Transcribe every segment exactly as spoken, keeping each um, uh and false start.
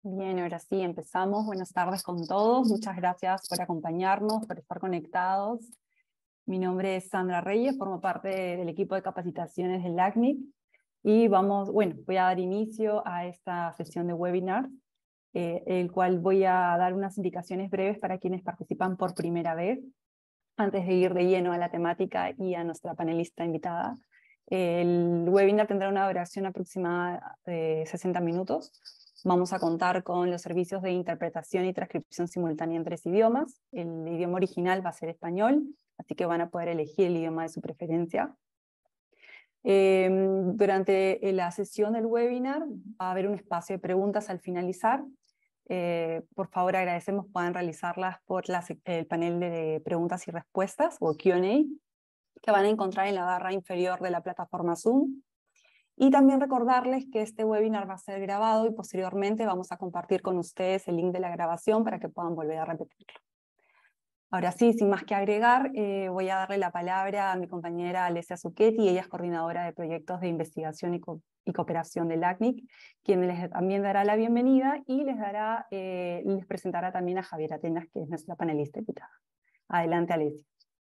Bien, ahora sí, empezamos. Buenas tardes con todos. Muchas gracias por acompañarnos, por estar conectados. Mi nombre es Sandra Reyes, formo parte del equipo de capacitaciones del A C N I C y vamos, bueno, voy a dar inicio a esta sesión de webinar, eh, el cual voy a dar unas indicaciones breves para quienes participan por primera vez, antes de ir de lleno a la temática y a nuestra panelista invitada. El webinar tendrá una duración aproximada de sesenta minutos. Vamos a contar con los servicios de interpretación y transcripción simultánea en tres idiomas. El idioma original va a ser español, así que van a poder elegir el idioma de su preferencia. Eh, durante la sesión del webinar va a haber un espacio de preguntas al finalizar. Eh, por favor, agradecemos puedan realizarlas por la, el panel de preguntas y respuestas, o Q and A, que van a encontrar en la barra inferior de la plataforma Zoom. Y también recordarles que este webinar va a ser grabado y posteriormente vamos a compartir con ustedes el link de la grabación para que puedan volver a repetirlo. Ahora sí, sin más que agregar, eh, voy a darle la palabra a mi compañera Alessia Zucchetti, ella es coordinadora de proyectos de investigación y, co y cooperación del A C N I C, quien les también dará la bienvenida y les, dará, eh, les presentará también a Javiera Atenas, que es nuestra panelista invitada. Adelante, Alessia.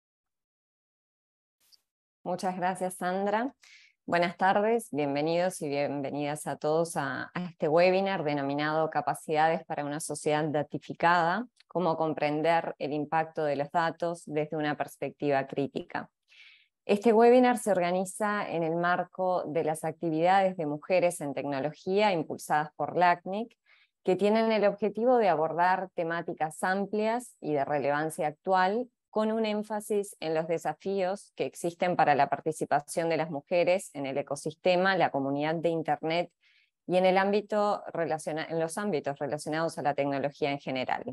Muchas gracias, Sandra. Buenas tardes, bienvenidos y bienvenidas a todos a, a este webinar denominado Capacidades para una sociedad datificada, cómo comprender el impacto de los datos desde una perspectiva crítica. Este webinar se organiza en el marco de las actividades de mujeres en tecnología impulsadas por la A C N I C, que tienen el objetivo de abordar temáticas amplias y de relevancia actual, con un énfasis en los desafíos que existen para la participación de las mujeres en el ecosistema, la comunidad de Internet y en, el ámbito en los ámbitos relacionados a la tecnología en general.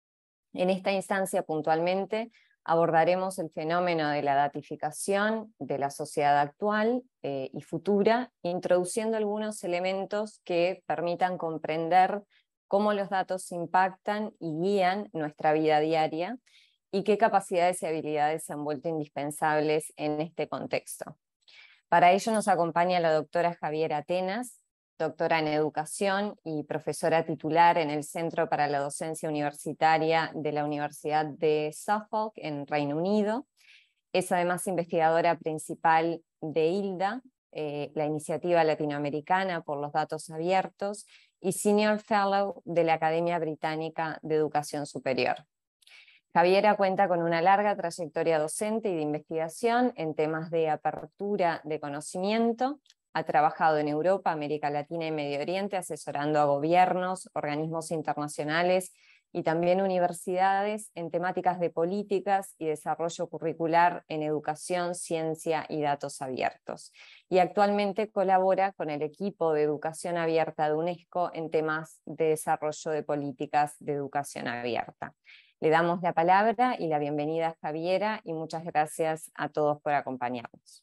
En esta instancia, puntualmente, abordaremos el fenómeno de la datificación de la sociedad actual eh, y futura, introduciendo algunos elementos que permitan comprender cómo los datos impactan y guían nuestra vida diaria, y qué capacidades y habilidades se han vuelto indispensables en este contexto. Para ello nos acompaña la doctora Javiera Atenas, doctora en Educación y profesora titular en el Centro para la Docencia Universitaria de la Universidad de Suffolk, en Reino Unido. Es además investigadora principal de ILDA, eh, la Iniciativa Latinoamericana por los Datos Abiertos, y Senior Fellow de la Academia Británica de Educación Superior. Javiera cuenta con una larga trayectoria docente y de investigación en temas de apertura de conocimiento. Ha trabajado en Europa, América Latina y Medio Oriente, asesorando a gobiernos, organismos internacionales y también universidades en temáticas de políticas y desarrollo curricular en educación, ciencia y datos abiertos. Y actualmente colabora con el equipo de educación abierta de UNESCO en temas de desarrollo de políticas de educación abierta. Le damos la palabra y la bienvenida a Javiera, y muchas gracias a todos por acompañarnos.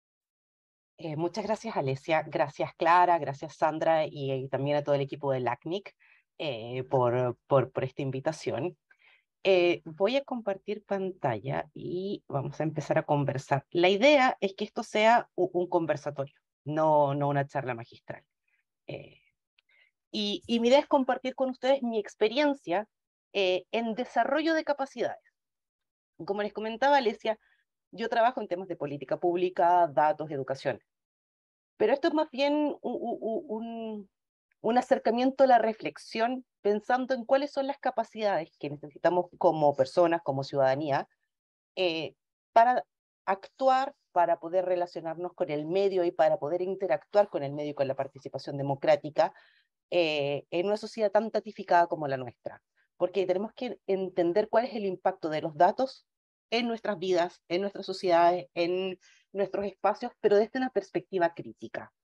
Eh, muchas gracias, Alessia, gracias Clara, gracias Sandra y, y también a todo el equipo del A C N I C eh, por, por, por esta invitación. Eh, voy a compartir pantalla y vamos a empezar a conversar. La idea es que esto sea un, un conversatorio, no, no una charla magistral. Eh, y, y mi idea es compartir con ustedes mi experiencia eh, en desarrollo de capacidades. Como les comentaba Alessia, yo trabajo en temas de política pública, datos, educación. Pero esto es más bien un, un, un acercamiento a la reflexión, pensando en cuáles son las capacidades que necesitamos como personas, como ciudadanía, eh, para actuar, para poder relacionarnos con el medio y para poder interactuar con el medio y con la participación democrática eh, en una sociedad tan datificada como la nuestra. Porque tenemos que entender cuál es el impacto de los datos en nuestras vidas, en nuestras sociedades, en nuestros espacios, pero desde una perspectiva crítica.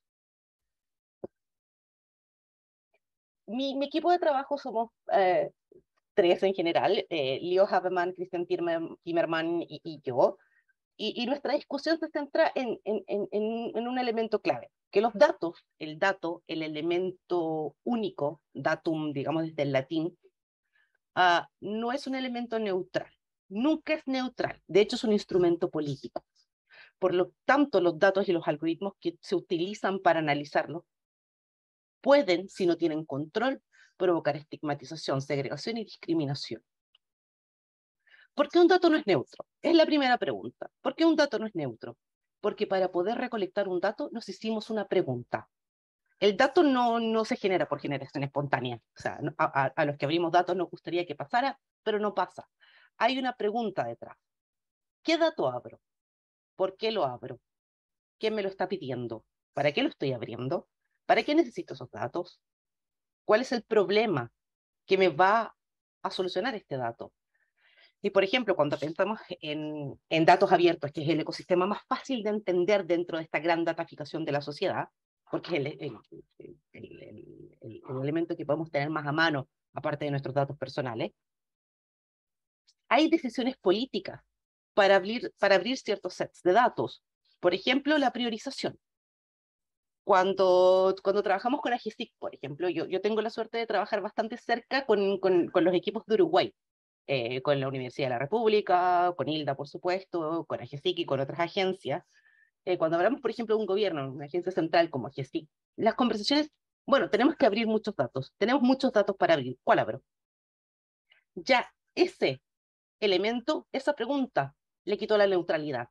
Mi, mi equipo de trabajo somos eh, tres en general, eh, Leo Haberman, Christian Timmerman y, y yo, y, y nuestra discusión se centra en, en, en, en un elemento clave, que los datos, el dato, el elemento único, datum, digamos desde el latín, uh, no es un elemento neutral, nunca es neutral, de hecho es un instrumento político. Por lo tanto, los datos y los algoritmos que se utilizan para analizarlos pueden, si no tienen control, provocar estigmatización, segregación y discriminación. ¿Por qué un dato no es neutro? Es la primera pregunta. ¿Por qué un dato no es neutro? Porque para poder recolectar un dato nos hicimos una pregunta. El dato no, no se genera por generación espontánea. O sea, a, a, a los que abrimos datos nos gustaría que pasara, pero no pasa. Hay una pregunta detrás. ¿Qué dato abro? ¿Por qué lo abro? ¿Quién me lo está pidiendo? ¿Para qué lo estoy abriendo? ¿Para qué necesito esos datos? ¿Cuál es el problema que me va a solucionar este dato? Y, por ejemplo, cuando pensamos en, en datos abiertos, que es el ecosistema más fácil de entender dentro de esta gran dataficación de la sociedad, porque es el, el, el, el, el, el elemento que podemos tener más a mano, aparte de nuestros datos personales, hay decisiones políticas para abrir, para abrir ciertos sets de datos. Por ejemplo, la priorización. Cuando, cuando trabajamos con AGESIC, por ejemplo, yo, yo tengo la suerte de trabajar bastante cerca con, con, con los equipos de Uruguay, eh, con la Universidad de la República, con ILDA, por supuesto, con AGESIC y con otras agencias. Eh, cuando hablamos, por ejemplo, de un gobierno, una agencia central como AGESIC, las conversaciones, bueno, tenemos que abrir muchos datos, tenemos muchos datos para abrir, ¿cuál abro? Ya ese elemento, esa pregunta, le quitó la neutralidad.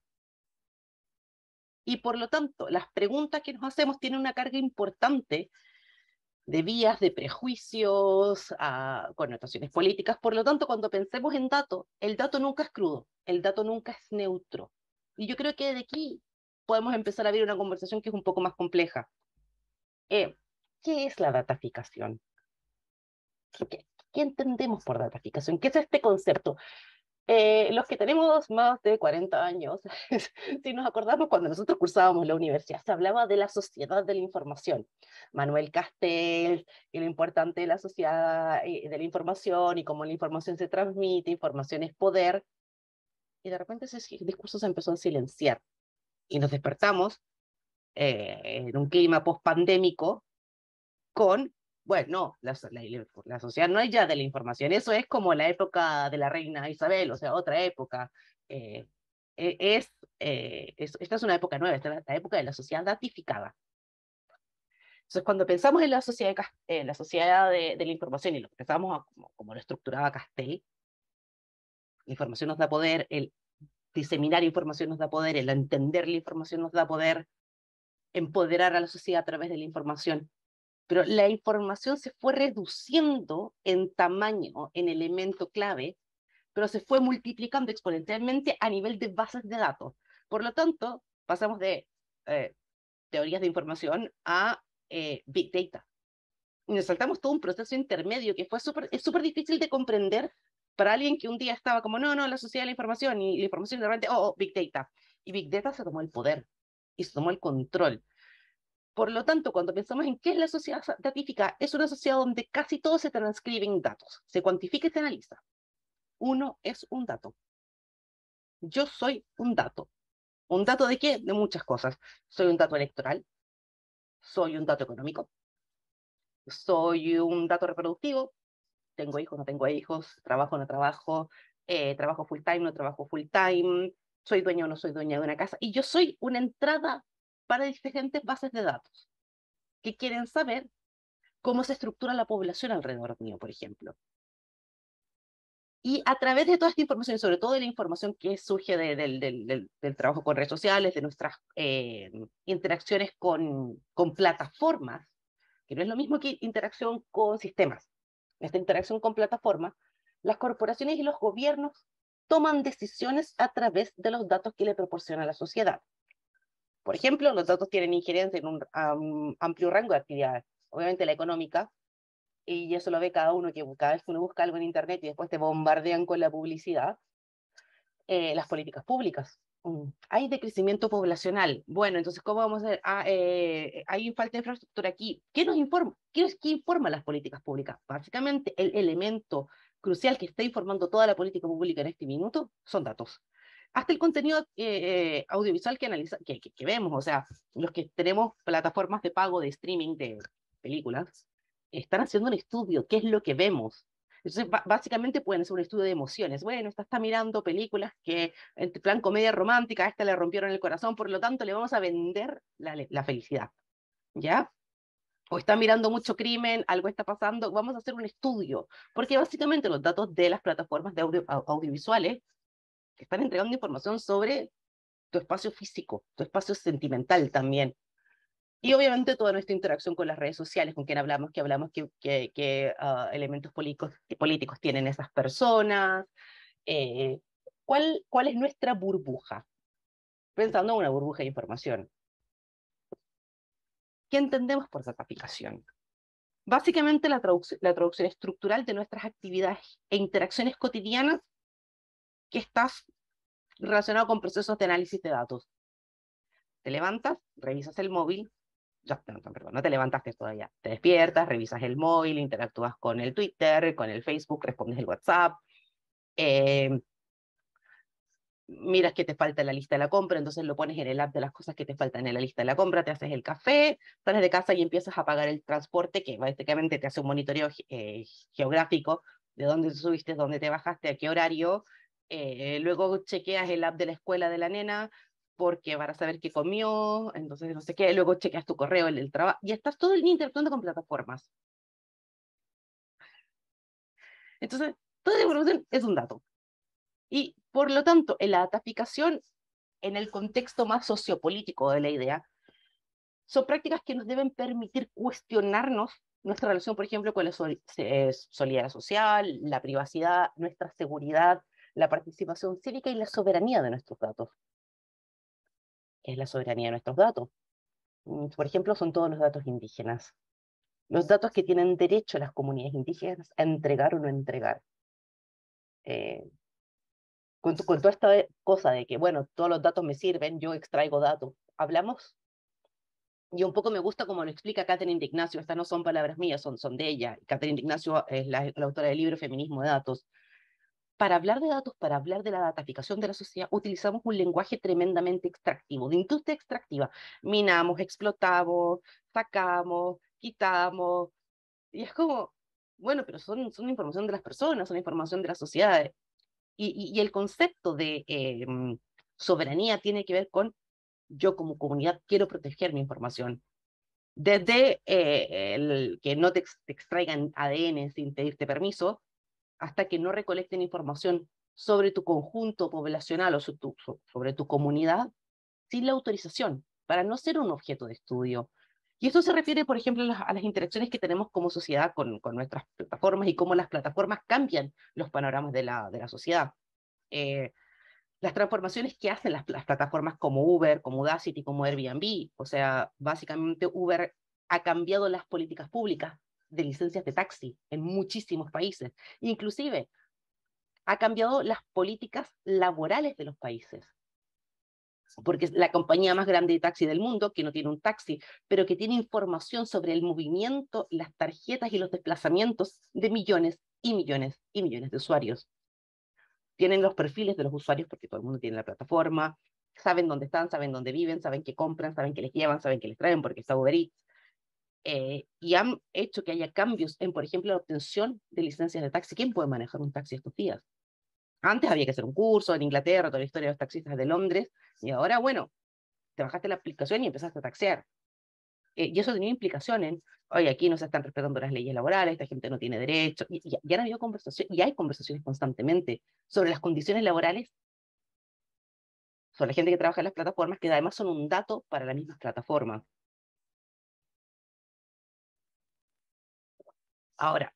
Y por lo tanto, las preguntas que nos hacemos tienen una carga importante de vías, de prejuicios, a connotaciones políticas. Por lo tanto, cuando pensemos en datos, el dato nunca es crudo, el dato nunca es neutro. Y yo creo que de aquí podemos empezar a abrir una conversación que es un poco más compleja. Eh, ¿Qué es la dataficación? ¿Qué, ¿Qué entendemos por dataficación? ¿Qué es este concepto? Eh, los que tenemos más de cuarenta años, si nos acordamos cuando nosotros cursábamos la universidad, se hablaba de la sociedad de la información. Manuel Castells, y lo importante de la sociedad de la información y cómo la información se transmite, información es poder, y de repente ese discurso se empezó a silenciar y nos despertamos eh, en un clima post-pandémico con, bueno, la, la, la sociedad no es ya de la información, eso es como la época de la reina Isabel, o sea, otra época. Eh, es, eh, es, esta es una época nueva, esta es la época de la sociedad datificada. Entonces, cuando pensamos en la sociedad, de, eh, la, sociedad de, de la información y lo pensamos a, como, como lo estructuraba Castell, la información nos da poder, el diseminar información nos da poder, el entender la información nos da poder, empoderar a la sociedad a través de la información. Pero la información se fue reduciendo en tamaño, en elemento clave, pero se fue multiplicando exponencialmente a nivel de bases de datos. Por lo tanto, pasamos de eh, teorías de información a eh, Big Data. Y nos saltamos todo un proceso intermedio que fue súper es súper difícil de comprender para alguien que un día estaba como, no, no, la sociedad de la información, y la información de repente, oh, oh, Big Data. Y Big Data se tomó el poder, y se tomó el control. Por lo tanto, cuando pensamos en qué es la sociedad datífica, es una sociedad donde casi todo se transcribe en datos, se cuantifica y se analiza. Uno es un dato. Yo soy un dato. ¿Un dato de qué? De muchas cosas. Soy un dato electoral, soy un dato económico, soy un dato reproductivo, tengo hijos, no tengo hijos, trabajo, no trabajo, eh, trabajo full time, no trabajo full time, soy dueña o no soy dueña de una casa, y yo soy una entrada para diferentes bases de datos que quieren saber cómo se estructura la población alrededor mío, por ejemplo. Y a través de toda esta información, sobre todo de la información que surge de, de, de, de, del trabajo con redes sociales, de nuestras eh, interacciones con, con plataformas, que no es lo mismo que interacción con sistemas. Esta interacción con plataformas, las corporaciones y los gobiernos toman decisiones a través de los datos que le proporciona la sociedad. Por ejemplo, los datos tienen injerencia en un um, amplio rango de actividades. Obviamente la económica, y eso lo ve cada uno, que cada vez que uno busca algo en internet y después te bombardean con la publicidad, eh, las políticas públicas. Mm. Hay decrecimiento poblacional. Bueno, entonces, ¿cómo vamos a hacer? Ah, eh, hay falta de infraestructura aquí. ¿Qué nos informa? ¿Qué, ¿Qué informa las políticas públicas? Básicamente, el elemento crucial que está informando toda la política pública en este minuto son datos. Hasta el contenido eh, audiovisual que, analiza, que, que, que vemos, o sea, los que tenemos plataformas de pago de streaming de películas, están haciendo un estudio, ¿qué es lo que vemos? Entonces, básicamente pueden hacer un estudio de emociones. Bueno, esta está mirando películas que, en plan comedia romántica, a esta le rompieron el corazón, por lo tanto, le vamos a vender la, la felicidad. ¿Ya? o está mirando mucho crimen, algo está pasando, vamos a hacer un estudio, porque básicamente los datos de las plataformas de audio, audiovisuales están entregando información sobre tu espacio físico, tu espacio sentimental también. Y obviamente toda nuestra interacción con las redes sociales, con quién hablamos, qué hablamos, qué, qué, qué uh, elementos políticos, políticos tienen esas personas, eh, ¿cuál, cuál es nuestra burbuja? Pensando en una burbuja de información. ¿Qué entendemos por dataficación? Básicamente la, traduc la traducción estructural de nuestras actividades e interacciones cotidianas que estás relacionado con procesos de análisis de datos. Te levantas, revisas el móvil, ya, no, perdón, no te levantaste todavía, te despiertas, revisas el móvil, interactúas con el Twitter, con el Facebook, respondes el WhatsApp, eh, miras que te falta en la lista de la compra, entonces lo pones en el app de las cosas que te faltan en la lista de la compra, te haces el café, sales de casa y empiezas a pagar el transporte, que básicamente te hace un monitoreo eh, geográfico de dónde te subiste, dónde te bajaste, a qué horario, eh, luego chequeas el app de la escuela de la nena, porque para saber qué comió, entonces no sé qué, luego chequeas tu correo, el del trabajo, y estás todo el día interactuando con plataformas. Entonces, toda la información es un dato. Y por lo tanto, en la dataficación, en el contexto más sociopolítico de la idea, son prácticas que nos deben permitir cuestionarnos nuestra relación, por ejemplo, con la sol eh, solidaridad social, la privacidad, nuestra seguridad, la participación cívica y la soberanía de nuestros datos. ¿Qué es la soberanía de nuestros datos? Por ejemplo, son todos los datos indígenas. Los datos que tienen derecho las comunidades indígenas a entregar o no entregar. Eh, con, con toda esta cosa de que, bueno, todos los datos me sirven, yo extraigo datos. Hablamos, y un poco me gusta como lo explica Catherine D'Ignacio, estas no son palabras mías, son, son de ella. Catherine D'Ignacio es la, la autora del libro Feminismo de Datos. Para hablar de datos, para hablar de la dataficación de la sociedad, utilizamos un lenguaje tremendamente extractivo, de industria extractiva. Minamos, explotamos, sacamos, quitamos, y es como, bueno, pero son, son información de las personas, son información de las sociedades. Y, y, y el concepto de eh, soberanía tiene que ver con yo como comunidad quiero proteger mi información. Desde eh, el que no te, ex te extraigan A D N sin pedirte permiso, hasta que no recolecten información sobre tu conjunto poblacional o sobre tu, sobre tu comunidad sin la autorización, para no ser un objeto de estudio. Y esto se refiere, por ejemplo, a las, a las interacciones que tenemos como sociedad con, con nuestras plataformas y cómo las plataformas cambian los panoramas de la, de la sociedad. Eh, las transformaciones que hacen las, las plataformas como Uber, como Udacity, como Airbnb, o sea, básicamente Uber ha cambiado las políticas públicas de licencias de taxi en muchísimos países, inclusive ha cambiado las políticas laborales de los países, porque es la compañía más grande de taxi del mundo, que no tiene un taxi, pero que tiene información sobre el movimiento, las tarjetas y los desplazamientos de millones y millones y millones de usuarios. Tienen los perfiles de los usuarios porque todo el mundo tiene la plataforma, saben dónde están, saben dónde viven, saben qué compran, saben qué les llevan, saben qué les traen porque está Uber Eats. Eh, y han hecho que haya cambios en, por ejemplo, la obtención de licencias de taxi. ¿Quién puede manejar un taxi estos días? Antes había que hacer un curso en Inglaterra, toda la historia de los taxistas de Londres, y ahora, bueno, te bajaste la aplicación y empezaste a taxear. Eh, y eso tenía implicaciones en, oye, aquí no se están respetando las leyes laborales, esta gente no tiene derecho, y, y, y han habido conversaciones, y hay conversaciones constantemente sobre las condiciones laborales, sobre la gente que trabaja en las plataformas, que además son un dato para las mismas plataformas. Ahora,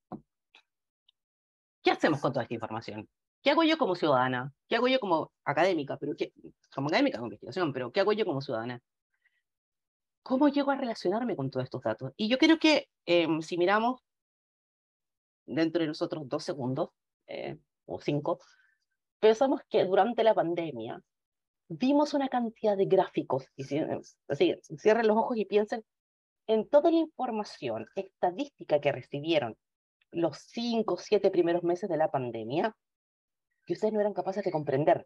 ¿qué hacemos con toda esta información? ¿Qué hago yo como ciudadana? ¿Qué hago yo como académica? Pero qué, como académica de investigación, pero ¿qué hago yo como ciudadana? ¿Cómo llego a relacionarme con todos estos datos? Y yo creo que eh, si miramos dentro de nosotros dos segundos, eh, o cinco, pensamos que durante la pandemia vimos una cantidad de gráficos, y si, así, cierren los ojos y piensen en toda la información estadística que recibieron los cinco o siete primeros meses de la pandemia, que ustedes no eran capaces de comprender.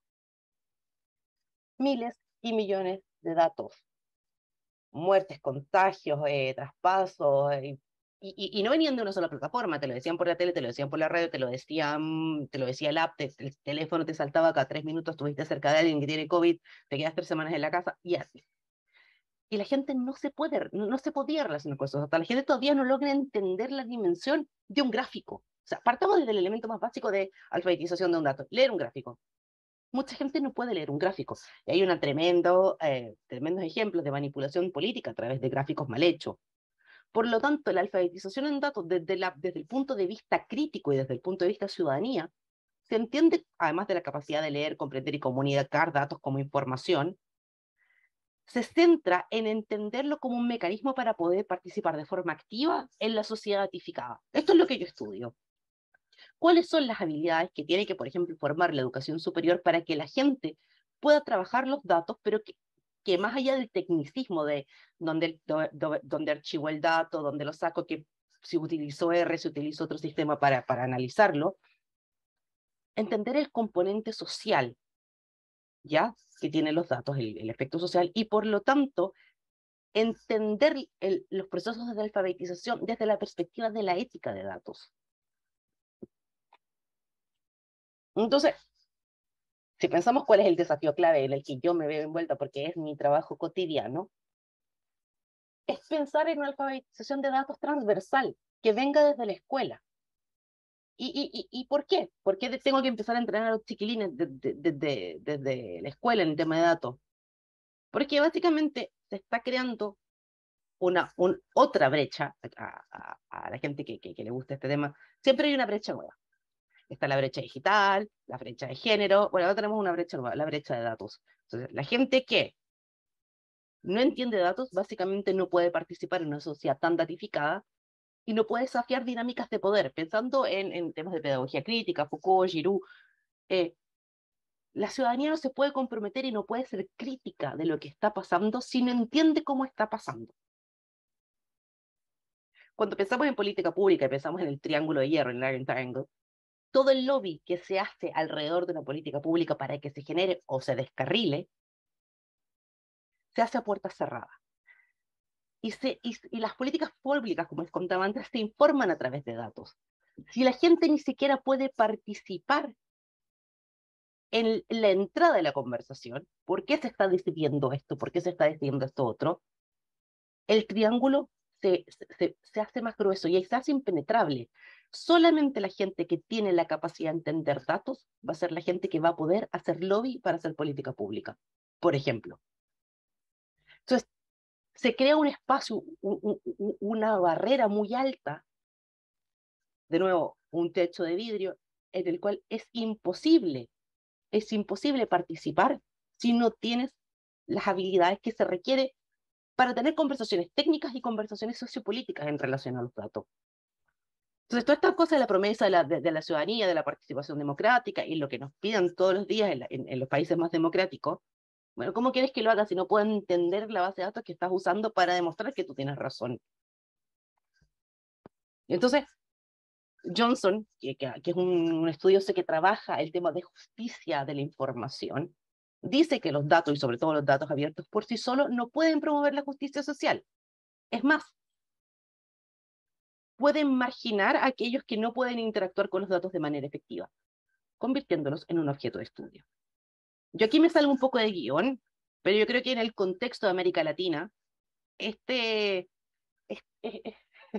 Miles y millones de datos. Muertes, contagios, eh, traspasos, eh, y, y, y no venían de una sola plataforma, te lo decían por la tele, te lo decían por la radio, te lo decían, te lo decía el app, te, el teléfono te saltaba cada tres minutos, estuviste cerca de alguien que tiene COVID, te quedas tres semanas en la casa, y así. y la gente no se, puede, no, no se podía relacionar con esos datos. La gente todavía no logra entender la dimensión de un gráfico. O sea, partamos desde el elemento más básico de alfabetización de un dato, leer un gráfico. Mucha gente no puede leer un gráfico. Y hay una tremendo, eh, tremendos ejemplos de manipulación política a través de gráficos mal hechos. Por lo tanto, la alfabetización en datos desde, la, desde el punto de vista crítico y desde el punto de vista ciudadanía, se entiende, además de la capacidad de leer, comprender y comunicar datos como información, se centra en entenderlo como un mecanismo para poder participar de forma activa en la sociedad datificada. Esto es lo que yo estudio. ¿Cuáles son las habilidades que tiene que, por ejemplo, formar la educación superior para que la gente pueda trabajar los datos, pero que, que más allá del tecnicismo de donde, do, do, donde archivo el dato, donde lo saco, que si utilizó R, si utilizó otro sistema para, para analizarlo, entender el componente social, ¿ya? Que tienen los datos, el, el efecto social, y por lo tanto, entender el, los procesos de alfabetización desde la perspectiva de la ética de datos. Entonces, si pensamos cuál es el desafío clave en el que yo me veo envuelta porque es mi trabajo cotidiano, es pensar en una alfabetización de datos transversal que venga desde la escuela. ¿Y, y, y, y por qué? ¿Por qué tengo que empezar a entrenar a los chiquilines desde de, de, de, de, de la escuela en el tema de datos? Porque básicamente se está creando una un, otra brecha a, a, a la gente que, que, que le gusta este tema. Siempre hay una brecha nueva. Está la brecha digital, la brecha de género. Bueno, ahora tenemos una brecha nueva, la brecha de datos. Entonces, la gente que no entiende datos básicamente no puede participar en una sociedad tan datificada y no puede desafiar dinámicas de poder. Pensando en, en temas de pedagogía crítica, Foucault, Giroux, eh, la ciudadanía no se puede comprometer y no puede ser crítica de lo que está pasando si no entiende cómo está pasando. Cuando pensamos en política pública y pensamos en el triángulo de hierro, en el Iron Triangle, todo el lobby que se hace alrededor de una política pública para que se genere o se descarrile, se hace a puertas cerradas. Y, se, y, y las políticas públicas, como les contaba antes, se informan a través de datos. Si la gente ni siquiera puede participar en la entrada de la conversación, ¿por qué se está decidiendo esto? ¿Por qué se está decidiendo esto otro? El triángulo se, se, se hace más grueso y se hace impenetrable. Solamente la gente que tiene la capacidad de entender datos va a ser la gente que va a poder hacer lobby para hacer política pública, por ejemplo. Entonces, se crea un espacio, un, un, una barrera muy alta, de nuevo, un techo de vidrio, en el cual es imposible, es imposible participar si no tienes las habilidades que se requiere para tener conversaciones técnicas y conversaciones sociopolíticas en relación a los datos. Entonces, todas estas cosas de la promesa de la, de, de la ciudadanía, de la participación democrática y lo que nos piden todos los días en, la, en, en los países más democráticos, bueno, ¿cómo quieres que lo haga si no pueden entender la base de datos que estás usando para demostrar que tú tienes razón? Entonces, Johnson, que, que, que es un, un estudioso que trabaja el tema de justicia de la información, dice que los datos, y sobre todo los datos abiertos por sí solos, no pueden promover la justicia social. Es más, pueden marginar a aquellos que no pueden interactuar con los datos de manera efectiva, convirtiéndolos en un objeto de estudio. Yo aquí me salgo un poco de guión, pero yo creo que en el contexto de América Latina, este... este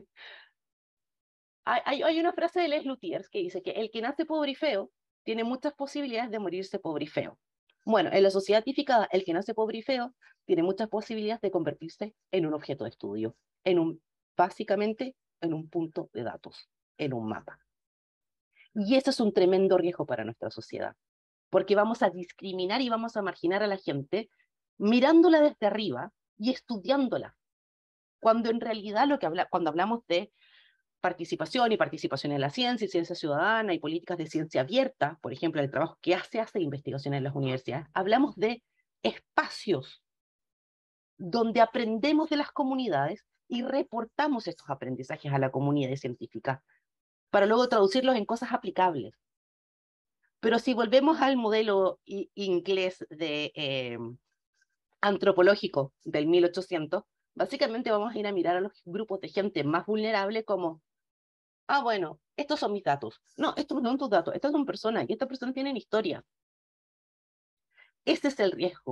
hay, hay una frase de Les Luthiers que dice que el que nace pobre y feo tiene muchas posibilidades de morirse pobre y feo. Bueno, en la sociedad tipificada, el que nace pobre y feo tiene muchas posibilidades de convertirse en un objeto de estudio, en un, básicamente, en un punto de datos, en un mapa. Y eso es un tremendo riesgo para nuestra sociedad, porque vamos a discriminar y vamos a marginar a la gente mirándola desde arriba y estudiándola, cuando en realidad lo que habla, cuando hablamos de participación y participación en la ciencia y ciencia ciudadana y políticas de ciencia abierta, por ejemplo, el trabajo que hace hace investigación en las universidades, hablamos de espacios donde aprendemos de las comunidades y reportamos estos aprendizajes a la comunidad científica para luego traducirlos en cosas aplicables. Pero si volvemos al modelo inglés de eh, antropológico del mil ochocientos, básicamente vamos a ir a mirar a los grupos de gente más vulnerable como, ah, bueno, estos son mis datos. No, estos no son tus datos, estas son personas y estas personas tienen historia. Ese es el riesgo.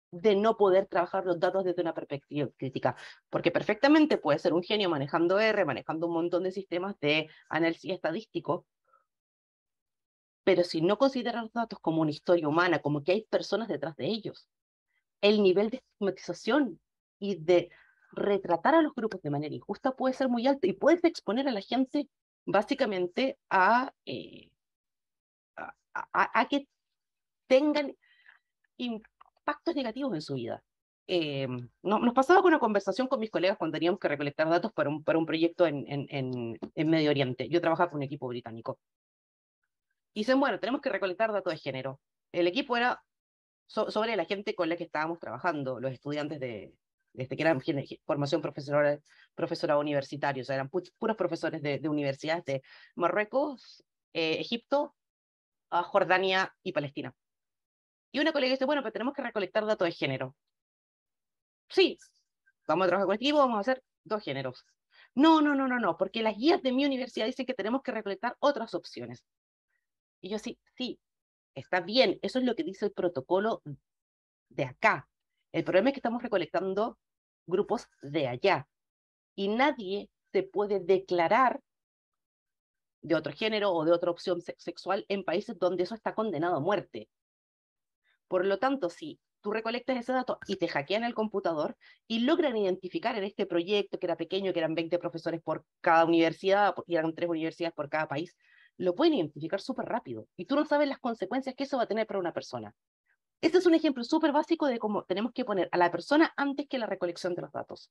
de no poder trabajar los datos desde una perspectiva crítica, porque perfectamente puede ser un genio manejando R, manejando un montón de sistemas de análisis estadístico, pero si no considera los datos como una historia humana, como que hay personas detrás de ellos, el nivel de estigmatización y de retratar a los grupos de manera injusta puede ser muy alto y puedes exponer a la gente básicamente a, eh, a, a, a que tengan impactos negativos en su vida. Eh, no, nos pasaba con una conversación con mis colegas cuando teníamos que recolectar datos para un, para un proyecto en, en, en, en Medio Oriente. Yo trabajaba con un equipo británico. Y dicen, bueno, tenemos que recolectar datos de género. El equipo era so, sobre la gente con la que estábamos trabajando, los estudiantes de, desde que eran formación profesora, profesora universitaria, o sea, eran pu puros profesores de, de universidades de Marruecos, eh, Egipto, a Jordania y Palestina. Y una colega dice, bueno, pero tenemos que recolectar datos de género. Sí, vamos a trabajar con equipo, vamos a hacer dos géneros. No, no, no, no, no, porque las guías de mi universidad dicen que tenemos que recolectar otras opciones. Y yo sí, sí, está bien, eso es lo que dice el protocolo de acá. El problema es que estamos recolectando grupos de allá y nadie se puede declarar de otro género o de otra opción se sexual en países donde eso está condenado a muerte. Por lo tanto, si tú recolectas ese dato y te hackean el computador y logran identificar en este proyecto, que era pequeño, que eran veinte profesores por cada universidad, y eran tres universidades por cada país, lo pueden identificar súper rápido. Y tú no sabes las consecuencias que eso va a tener para una persona. Este es un ejemplo súper básico de cómo tenemos que poner a la persona antes que la recolección de los datos.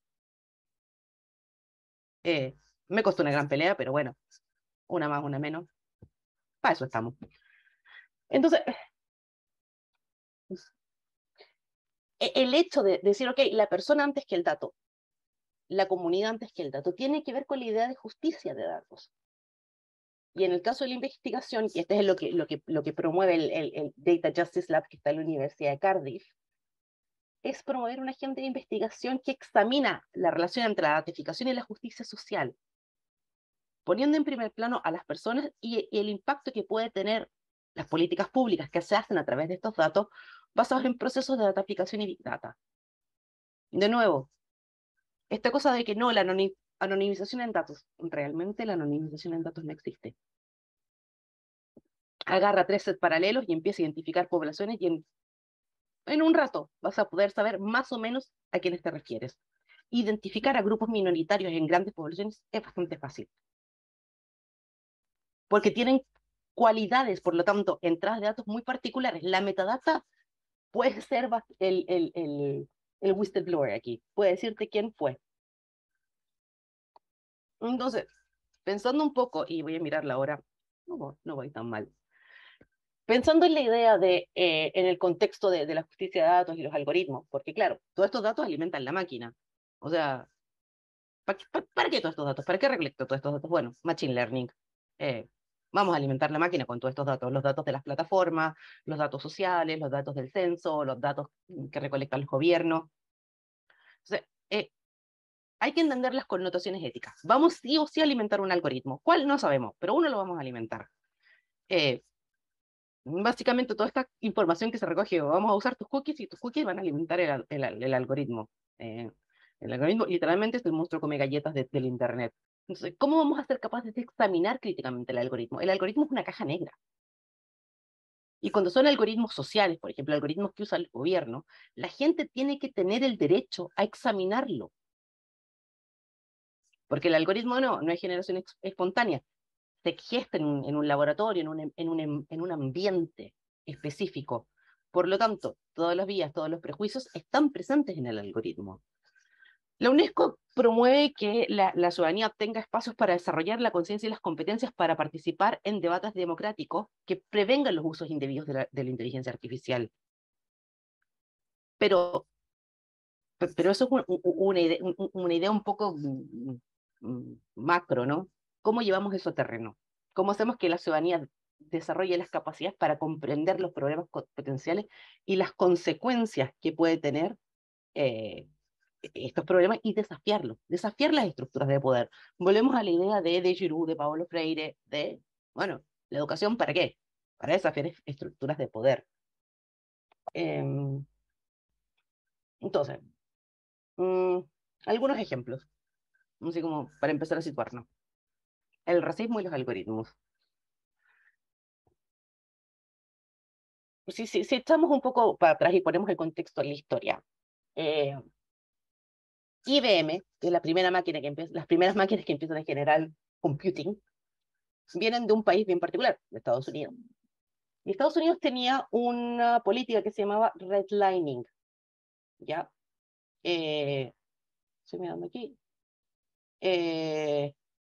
Eh, me costó una gran pelea, pero bueno, una más, una menos. Para eso estamos. Entonces, el hecho de decir, ok, la persona antes que el dato, la comunidad antes que el dato, tiene que ver con la idea de justicia de datos. Y en el caso de la investigación, y este es lo que, lo que, lo que promueve el, el, el Data Justice Lab que está en la Universidad de Cardiff, es promover una agenda de investigación que examina la relación entre la ratificación y la justicia social, poniendo en primer plano a las personas y, y el impacto que puede tener las políticas públicas que se hacen a través de estos datos basados en procesos de dataficación y big data. De nuevo, esta cosa de que no, la anonimización en datos, realmente la anonimización en datos no existe. Agarra tres sets paralelos y empieza a identificar poblaciones y en, en un rato vas a poder saber más o menos a quiénes te refieres. Identificar a grupos minoritarios en grandes poblaciones es bastante fácil. Porque tienen cualidades, por lo tanto, entradas de datos muy particulares. La metadata puede ser el, el, el, el whistleblower aquí, puede decirte quién fue. Entonces, pensando un poco, y voy a mirar la hora, no, no voy tan mal. Pensando en la idea de, eh, en el contexto de, de la justicia de datos y los algoritmos, porque claro, todos estos datos alimentan la máquina. O sea, ¿para, para, para qué todos estos datos? ¿Para qué recolecto todos estos datos? Bueno, Machine Learning. Eh, vamos a alimentar la máquina con todos estos datos, los datos de las plataformas, los datos sociales, los datos del censo, los datos que recolectan los gobiernos. Entonces, eh, hay que entender las connotaciones éticas. Vamos sí o sí a alimentar un algoritmo. ¿Cuál? No sabemos, pero uno lo vamos a alimentar. Eh, básicamente toda esta información que se recoge, vamos a usar tus cookies y tus cookies van a alimentar el, el, el algoritmo. Eh, el algoritmo literalmente es el monstruo come galletas de, del Internet. Entonces, ¿cómo vamos a ser capaces de examinar críticamente el algoritmo? El algoritmo es una caja negra. Y cuando son algoritmos sociales, por ejemplo, algoritmos que usa el gobierno, la gente tiene que tener el derecho a examinarlo. Porque el algoritmo no, no es generación espontánea. Se gesta en un, en un laboratorio, en un, en, un, en un ambiente específico. Por lo tanto, todas las vías, todos los prejuicios están presentes en el algoritmo. La UNESCO promueve que la, la ciudadanía tenga espacios para desarrollar la conciencia y las competencias para participar en debates democráticos que prevengan los usos indebidos de la, de la inteligencia artificial. Pero, pero eso es un, una, idea, una idea un poco macro, ¿no? ¿Cómo llevamos eso a terreno? ¿Cómo hacemos que la ciudadanía desarrolle las capacidades para comprender los problemas potenciales y las consecuencias que puede tener eh, estos problemas y desafiarlos, desafiar las estructuras de poder? Volvemos a la idea de, de Giroud, de Paulo Freire, de, bueno, ¿la educación para qué? Para desafiar estructuras de poder. Eh, Entonces, mmm, algunos ejemplos, así como para empezar a situarnos. El racismo y los algoritmos. Si, si, si echamos un poco para atrás y ponemos el contexto en la historia, eh, I B M, que es la primera máquina que empieza, las primeras máquinas que empiezan a generar computing, vienen de un país bien particular, de Estados Unidos. Y Estados Unidos tenía una política que se llamaba redlining, ¿ya? Eh, estoy mirando aquí. Eh,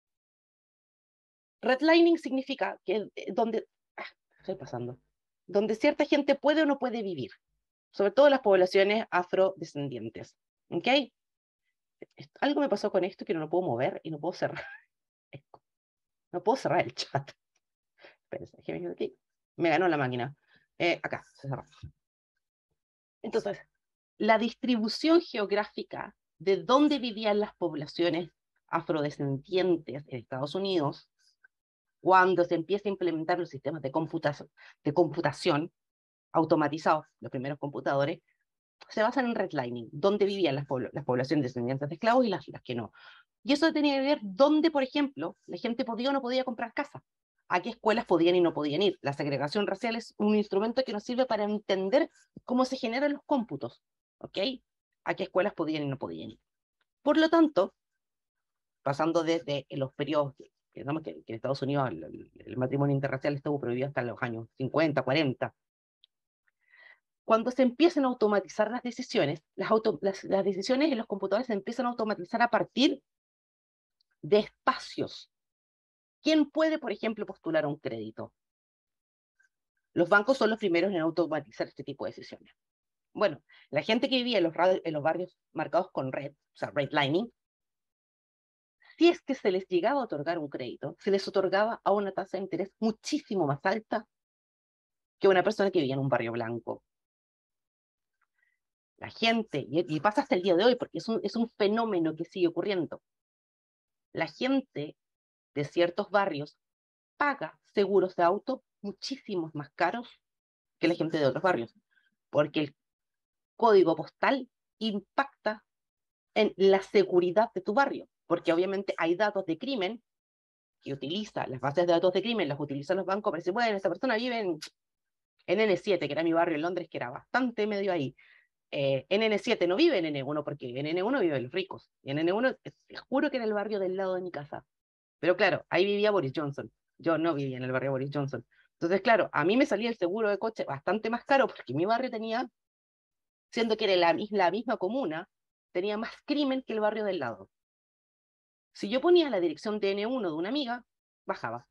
redlining significa que eh, donde, ah, estoy pasando, donde cierta gente puede o no puede vivir, sobre todo las poblaciones afrodescendientes, ¿ok? Algo me pasó con esto que no lo puedo mover y no puedo cerrar. No puedo cerrar el chat. Espérense, déjeme aquí. Me ganó la máquina. Eh, acá, se cerró. Entonces, la distribución geográfica de dónde vivían las poblaciones afrodescendientes en Estados Unidos, cuando se empieza a implementar los sistemas de computación, de computación automatizados, los primeros computadores, se basan en redlining, dónde vivían las, pobl las poblaciones descendientes de esclavos y las, las que no. Y eso tenía que ver dónde, por ejemplo, la gente podía o no podía comprar casa, a qué escuelas podían y no podían ir. La segregación racial es un instrumento que nos sirve para entender cómo se generan los cómputos, ¿ok? A qué escuelas podían y no podían ir. Por lo tanto, pasando desde los periodos, digamos que, que en Estados Unidos el, el matrimonio interracial estuvo prohibido hasta los años cincuenta, cuarenta, cuando se empiezan a automatizar las decisiones, las, auto, las, las decisiones en los computadores se empiezan a automatizar a partir de espacios. ¿Quién puede, por ejemplo, postular a un crédito? Los bancos son los primeros en automatizar este tipo de decisiones. Bueno, la gente que vivía en los, en los barrios marcados con red, o sea, redlining, si es que se les llegaba a otorgar un crédito, se les otorgaba a una tasa de interés muchísimo más alta que una persona que vivía en un barrio blanco. La gente, y, y pasa hasta el día de hoy, porque es un, es un fenómeno que sigue ocurriendo, la gente de ciertos barrios paga seguros de auto muchísimos más caros que la gente de otros barrios, porque el código postal impacta en la seguridad de tu barrio, porque obviamente hay datos de crimen que utiliza, las bases de datos de crimen las utilizan los bancos para decir, bueno, esta persona vive en, en N siete, que era mi barrio en Londres, que era bastante medio ahí. Eh, en N siete no vive en N uno, porque en N uno viven los ricos, y en N uno, te juro que era el barrio del lado de mi casa. Pero claro, ahí vivía Boris Johnson. Yo no vivía en el barrio Boris Johnson. Entonces, claro, a mí me salía el seguro de coche bastante más caro porque mi barrio tenía, siendo que era la, la misma comuna, tenía más crimen que el barrio del lado. Si yo ponía la dirección de N uno de una amiga, bajaba.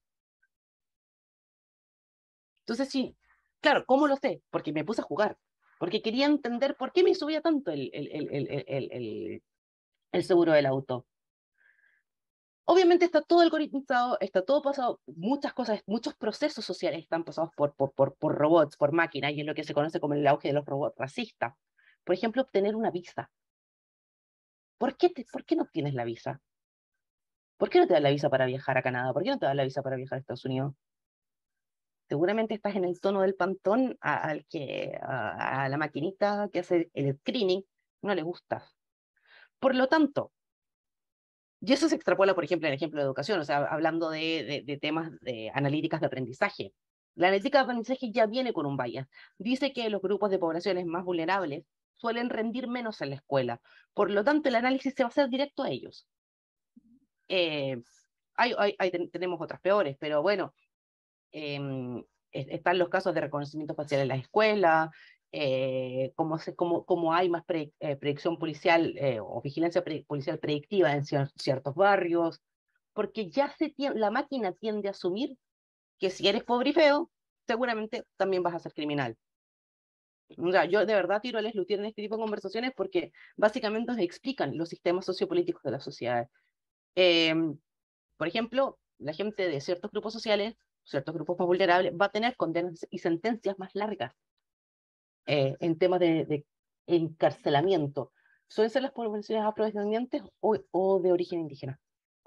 Entonces, sí, claro, ¿cómo lo sé? Porque me puse a jugar. Porque quería entender por qué me subía tanto el, el, el, el, el, el, el seguro del auto. Obviamente está todo algoritmizado, está todo pasado, muchas cosas, muchos procesos sociales están pasados por, por, por, por robots, por máquinas, y es lo que se conoce como el auge de los robots racistas. Por ejemplo, obtener una visa. ¿Por qué, te, ¿Por qué no obtienes la visa? ¿Por qué no te dan la visa para viajar a Canadá? ¿Por qué no te dan la visa para viajar a Estados Unidos? Seguramente estás en el tono del pantón a, al que, a, a la maquinita que hace el screening, no le gusta. Por lo tanto, y eso se extrapola, por ejemplo, en el ejemplo de educación, o sea, hablando de, de, de temas de analíticas de aprendizaje. La analítica de aprendizaje ya viene con un bias. Dice que los grupos de poblaciones más vulnerables suelen rendir menos en la escuela. Por lo tanto, el análisis se va a hacer directo a ellos. Eh, hay, hay, hay, tenemos otras peores, pero bueno, eh, están los casos de reconocimiento facial en la escuela, eh, como, se, como, como hay más pre, eh, predicción policial eh, o vigilancia pre, policial predictiva en cier ciertos barrios, porque ya se tiene, la máquina tiende a asumir que si eres pobre y feo, seguramente también vas a ser criminal. O sea, yo de verdad tiro a Les Luthier en este tipo de conversaciones porque básicamente nos explican los sistemas sociopolíticos de la sociedad. Eh, por ejemplo, la gente de ciertos grupos sociales, ciertos grupos más vulnerables, va a tener condenas y sentencias más largas eh, en temas de, de encarcelamiento. ¿Suelen ser las poblaciones afrodescendientes o, o de origen indígena?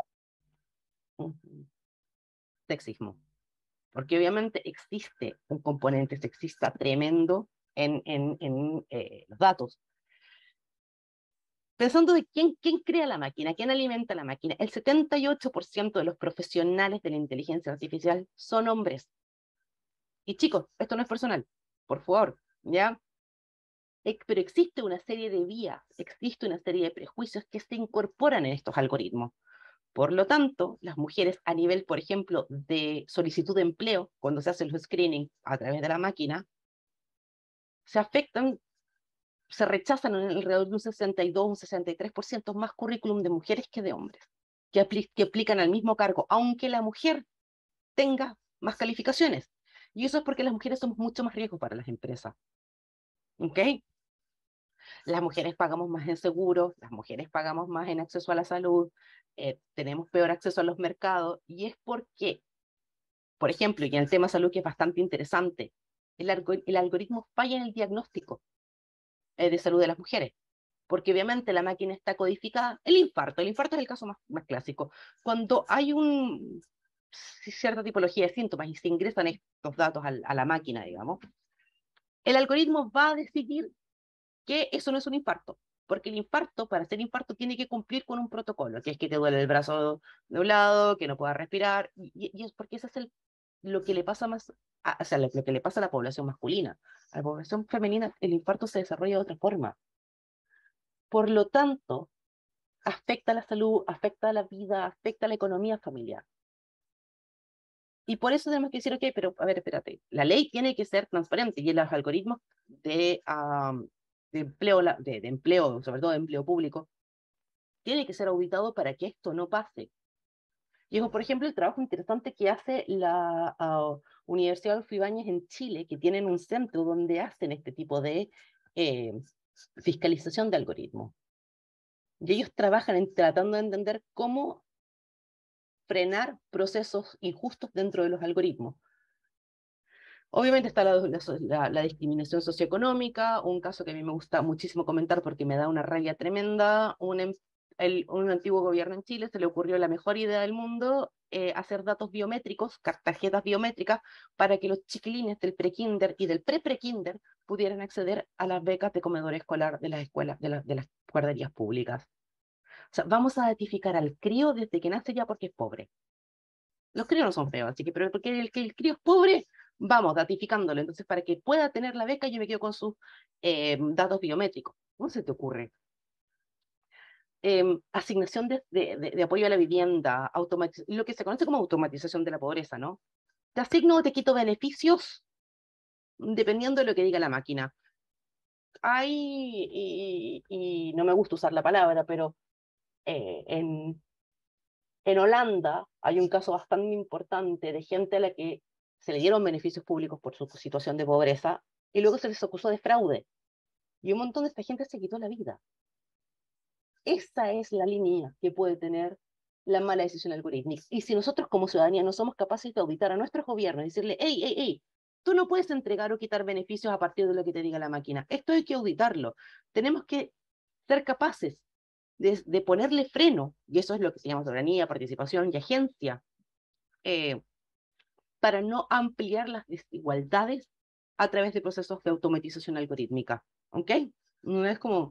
Sexismo. Porque obviamente existe un componente sexista tremendo en, en, en eh, los datos. Pensando de quién, quién crea la máquina, quién alimenta la máquina, el setenta y ocho por ciento de los profesionales de la inteligencia artificial son hombres. Y chicos, esto no es personal, por favor, ¿ya? Pero existe una serie de vías, existe una serie de prejuicios que se incorporan en estos algoritmos. Por lo tanto, las mujeres a nivel, por ejemplo, de solicitud de empleo, cuando se hacen los screening a través de la máquina, se afectan, se rechazan en alrededor de un sesenta y dos, un sesenta y tres por ciento más currículum de mujeres que de hombres, que, apli que aplican al mismo cargo, aunque la mujer tenga más calificaciones. Y eso es porque las mujeres somos mucho más riesgo para las empresas. ¿Ok? Las mujeres pagamos más en seguros, las mujeres pagamos más en acceso a la salud, eh, tenemos peor acceso a los mercados, y es porque, por ejemplo, y en el tema salud que es bastante interesante, el, algo el algoritmo falla en el diagnóstico eh, de salud de las mujeres, porque obviamente la máquina está codificada, el infarto, el infarto es el caso más, más clásico, cuando hay un, cierta tipología de síntomas y se ingresan estos datos a, a la máquina, digamos, el algoritmo va a decidir que eso no es un infarto, porque el infarto, para ser infarto, tiene que cumplir con un protocolo, que es que te duele el brazo de un lado, que no puedas respirar, y, y es porque eso es el, lo que le pasa más, a, o sea, lo, lo que le pasa a la población masculina. A la población femenina, el infarto se desarrolla de otra forma. Por lo tanto, afecta a la salud, afecta a la vida, afecta a la economía familiar. Y por eso tenemos que decir, ok, pero a ver, espérate, la ley tiene que ser transparente y los algoritmos de, um, de, empleo, de, de empleo, sobre todo de empleo público, tiene que ser auditado para que esto no pase. Y por ejemplo, el trabajo interesante que hace la uh, Universidad Adolfo Ibáñez en Chile, que tienen un centro donde hacen este tipo de eh, fiscalización de algoritmos. Y ellos trabajan en, tratando de entender cómo frenar procesos injustos dentro de los algoritmos. Obviamente está la, la, la discriminación socioeconómica, un caso que a mí me gusta muchísimo comentar porque me da una rabia tremenda. Un, el, un antiguo gobierno en Chile se le ocurrió la mejor idea del mundo, eh, hacer datos biométricos, tarjetas biométricas, para que los chiquilines del prekinder y del pre-prekinder pudieran acceder a las becas de comedor escolar de las escuelas, de, la, de las guarderías públicas. O sea, vamos a datificar al crío desde que nace ya porque es pobre. Los críos no son feos, así que, pero porque el que el crío es pobre, vamos datificándolo. Entonces, para que pueda tener la beca, yo me quedo con sus eh, datos biométricos. ¿Cómo se te ocurre? Eh, asignación de, de, de, de apoyo a la vivienda, lo que se conoce como automatización de la pobreza, ¿no? Te asigno o te quito beneficios dependiendo de lo que diga la máquina. Hay, y, y no me gusta usar la palabra, pero eh, en, en Holanda hay un caso bastante importante de gente a la que se le dieron beneficios públicos por su situación de pobreza y luego se les acusó de fraude. Y un montón de esta gente se quitó la vida. Esa es la línea que puede tener la mala decisión algorítmica. Y si nosotros como ciudadanía no somos capaces de auditar a nuestros gobiernos y decirle, hey, hey, hey, tú no puedes entregar o quitar beneficios a partir de lo que te diga la máquina. Esto hay que auditarlo. Tenemos que ser capaces de, de ponerle freno, y eso es lo que se llama soberanía, participación y agencia, eh, para no ampliar las desigualdades a través de procesos de automatización algorítmica. ¿Ok? No es como...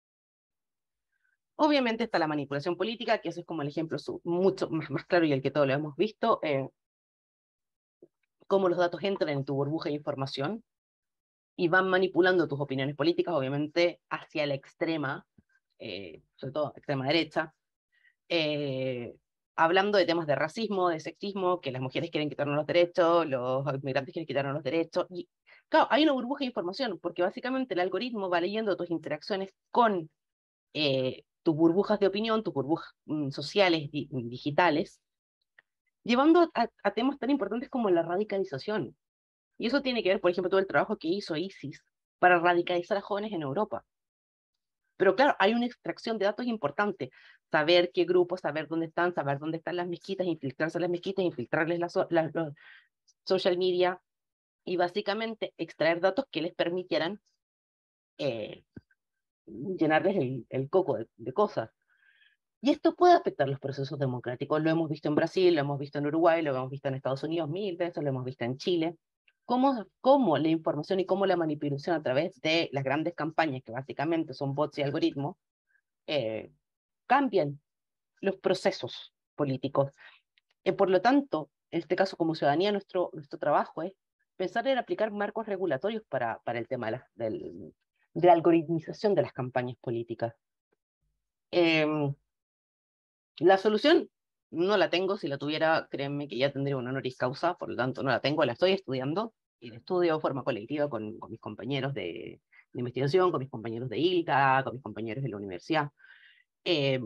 Obviamente está la manipulación política, que eso es como el ejemplo mucho más, más claro y el que todos lo hemos visto, eh, cómo los datos entran en tu burbuja de información y van manipulando tus opiniones políticas, obviamente hacia la extrema, eh, sobre todo extrema derecha, eh, hablando de temas de racismo, de sexismo, que las mujeres quieren quitarnos los derechos, los inmigrantes quieren quitarnos los derechos, y claro, hay una burbuja de información, porque básicamente el algoritmo va leyendo tus interacciones con eh, tus burbujas de opinión, tus burbujas mm, sociales, di digitales, llevando a, a temas tan importantes como la radicalización. Y eso tiene que ver, por ejemplo, todo el trabajo que hizo ISIS para radicalizar a jóvenes en Europa. Pero claro, hay una extracción de datos importante. Saber qué grupos, saber dónde están, saber dónde están las mezquitas, infiltrarse a las mezquitas, infiltrarles las la, la social media y básicamente extraer datos que les permitieran eh, llenarles el, el coco de, de cosas. Y esto puede afectar los procesos democráticos. Lo hemos visto en Brasil, lo hemos visto en Uruguay, lo hemos visto en Estados Unidos mil veces, lo hemos visto en Chile. Cómo, cómo la información y cómo la manipulación a través de las grandes campañas, que básicamente son bots y algoritmos, eh, cambian los procesos políticos. Eh, por lo tanto, en este caso como ciudadanía, nuestro, nuestro trabajo es pensar en aplicar marcos regulatorios para, para el tema de la, del, de la algoritmización de las campañas políticas. Eh, la solución no la tengo, si la tuviera, créanme que ya tendría un honoris causa, por lo tanto no la tengo, la estoy estudiando, y la estudio de forma colectiva con, con mis compañeros de, de investigación, con mis compañeros de I L C A, con mis compañeros de la universidad. Eh,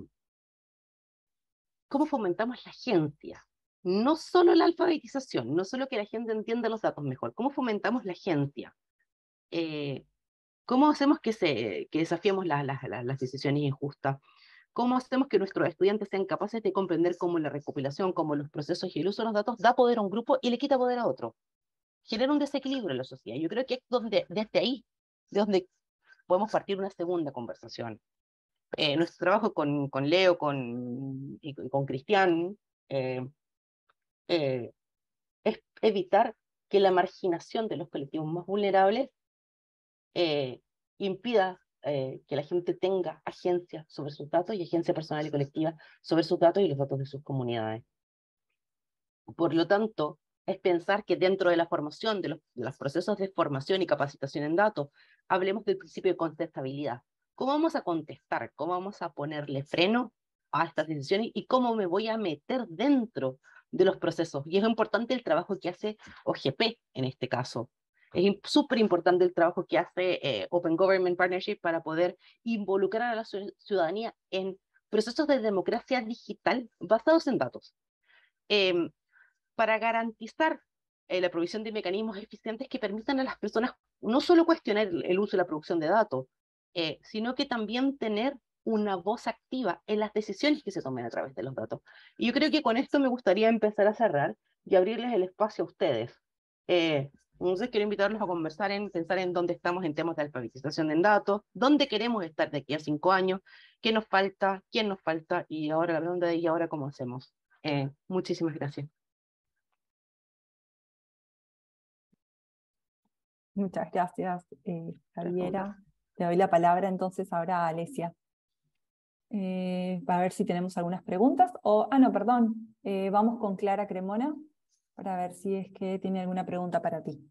¿Cómo fomentamos la agencia? No solo la alfabetización, no solo que la gente entienda los datos mejor, ¿cómo fomentamos la agencia? Eh, ¿Cómo hacemos que, se, que desafiemos la, la, la, las decisiones injustas? ¿Cómo hacemos que nuestros estudiantes sean capaces de comprender cómo la recopilación, cómo los procesos y el uso de los datos da poder a un grupo y le quita poder a otro? Genera un desequilibrio en la sociedad. Yo creo que es donde, desde ahí, de donde podemos partir una segunda conversación. Eh, nuestro trabajo con, con Leo con, y con, con Cristian eh, eh, es evitar que la marginación de los colectivos más vulnerables eh, impida eh, que la gente tenga agencia sobre sus datos y agencia personal y colectiva sobre sus datos y los datos de sus comunidades. Por lo tanto, es pensar que dentro de la formación, de los, de los procesos de formación y capacitación en datos, hablemos del principio de contestabilidad. ¿Cómo vamos a contestar? ¿Cómo vamos a ponerle freno a estas decisiones? ¿Y cómo me voy a meter dentro de los procesos? Y es importante el trabajo que hace O G P en este caso. Es súper importante el trabajo que hace eh, Open Government Partnership para poder involucrar a la ciudadanía en procesos de democracia digital basados en datos. Eh, para garantizar eh, la provisión de mecanismos eficientes que permitan a las personas no solo cuestionar el, el uso y la producción de datos, eh, sino que también tener una voz activa en las decisiones que se tomen a través de los datos. Y yo creo que con esto me gustaría empezar a cerrar y abrirles el espacio a ustedes. Eh, entonces quiero invitarlos a conversar en pensar en dónde estamos en temas de alfabetización en datos, dónde queremos estar de aquí a cinco años, qué nos falta, quién nos falta, y ahora la pregunta de ¿y ahora cómo hacemos? Eh, muchísimas gracias. Muchas gracias, eh, Javiera. Le doy la palabra entonces ahora a Alesia. Eh, para ver si tenemos algunas preguntas. O, ah, no, perdón. Eh, vamos con Clara Cremona para ver si es que tiene alguna pregunta para ti.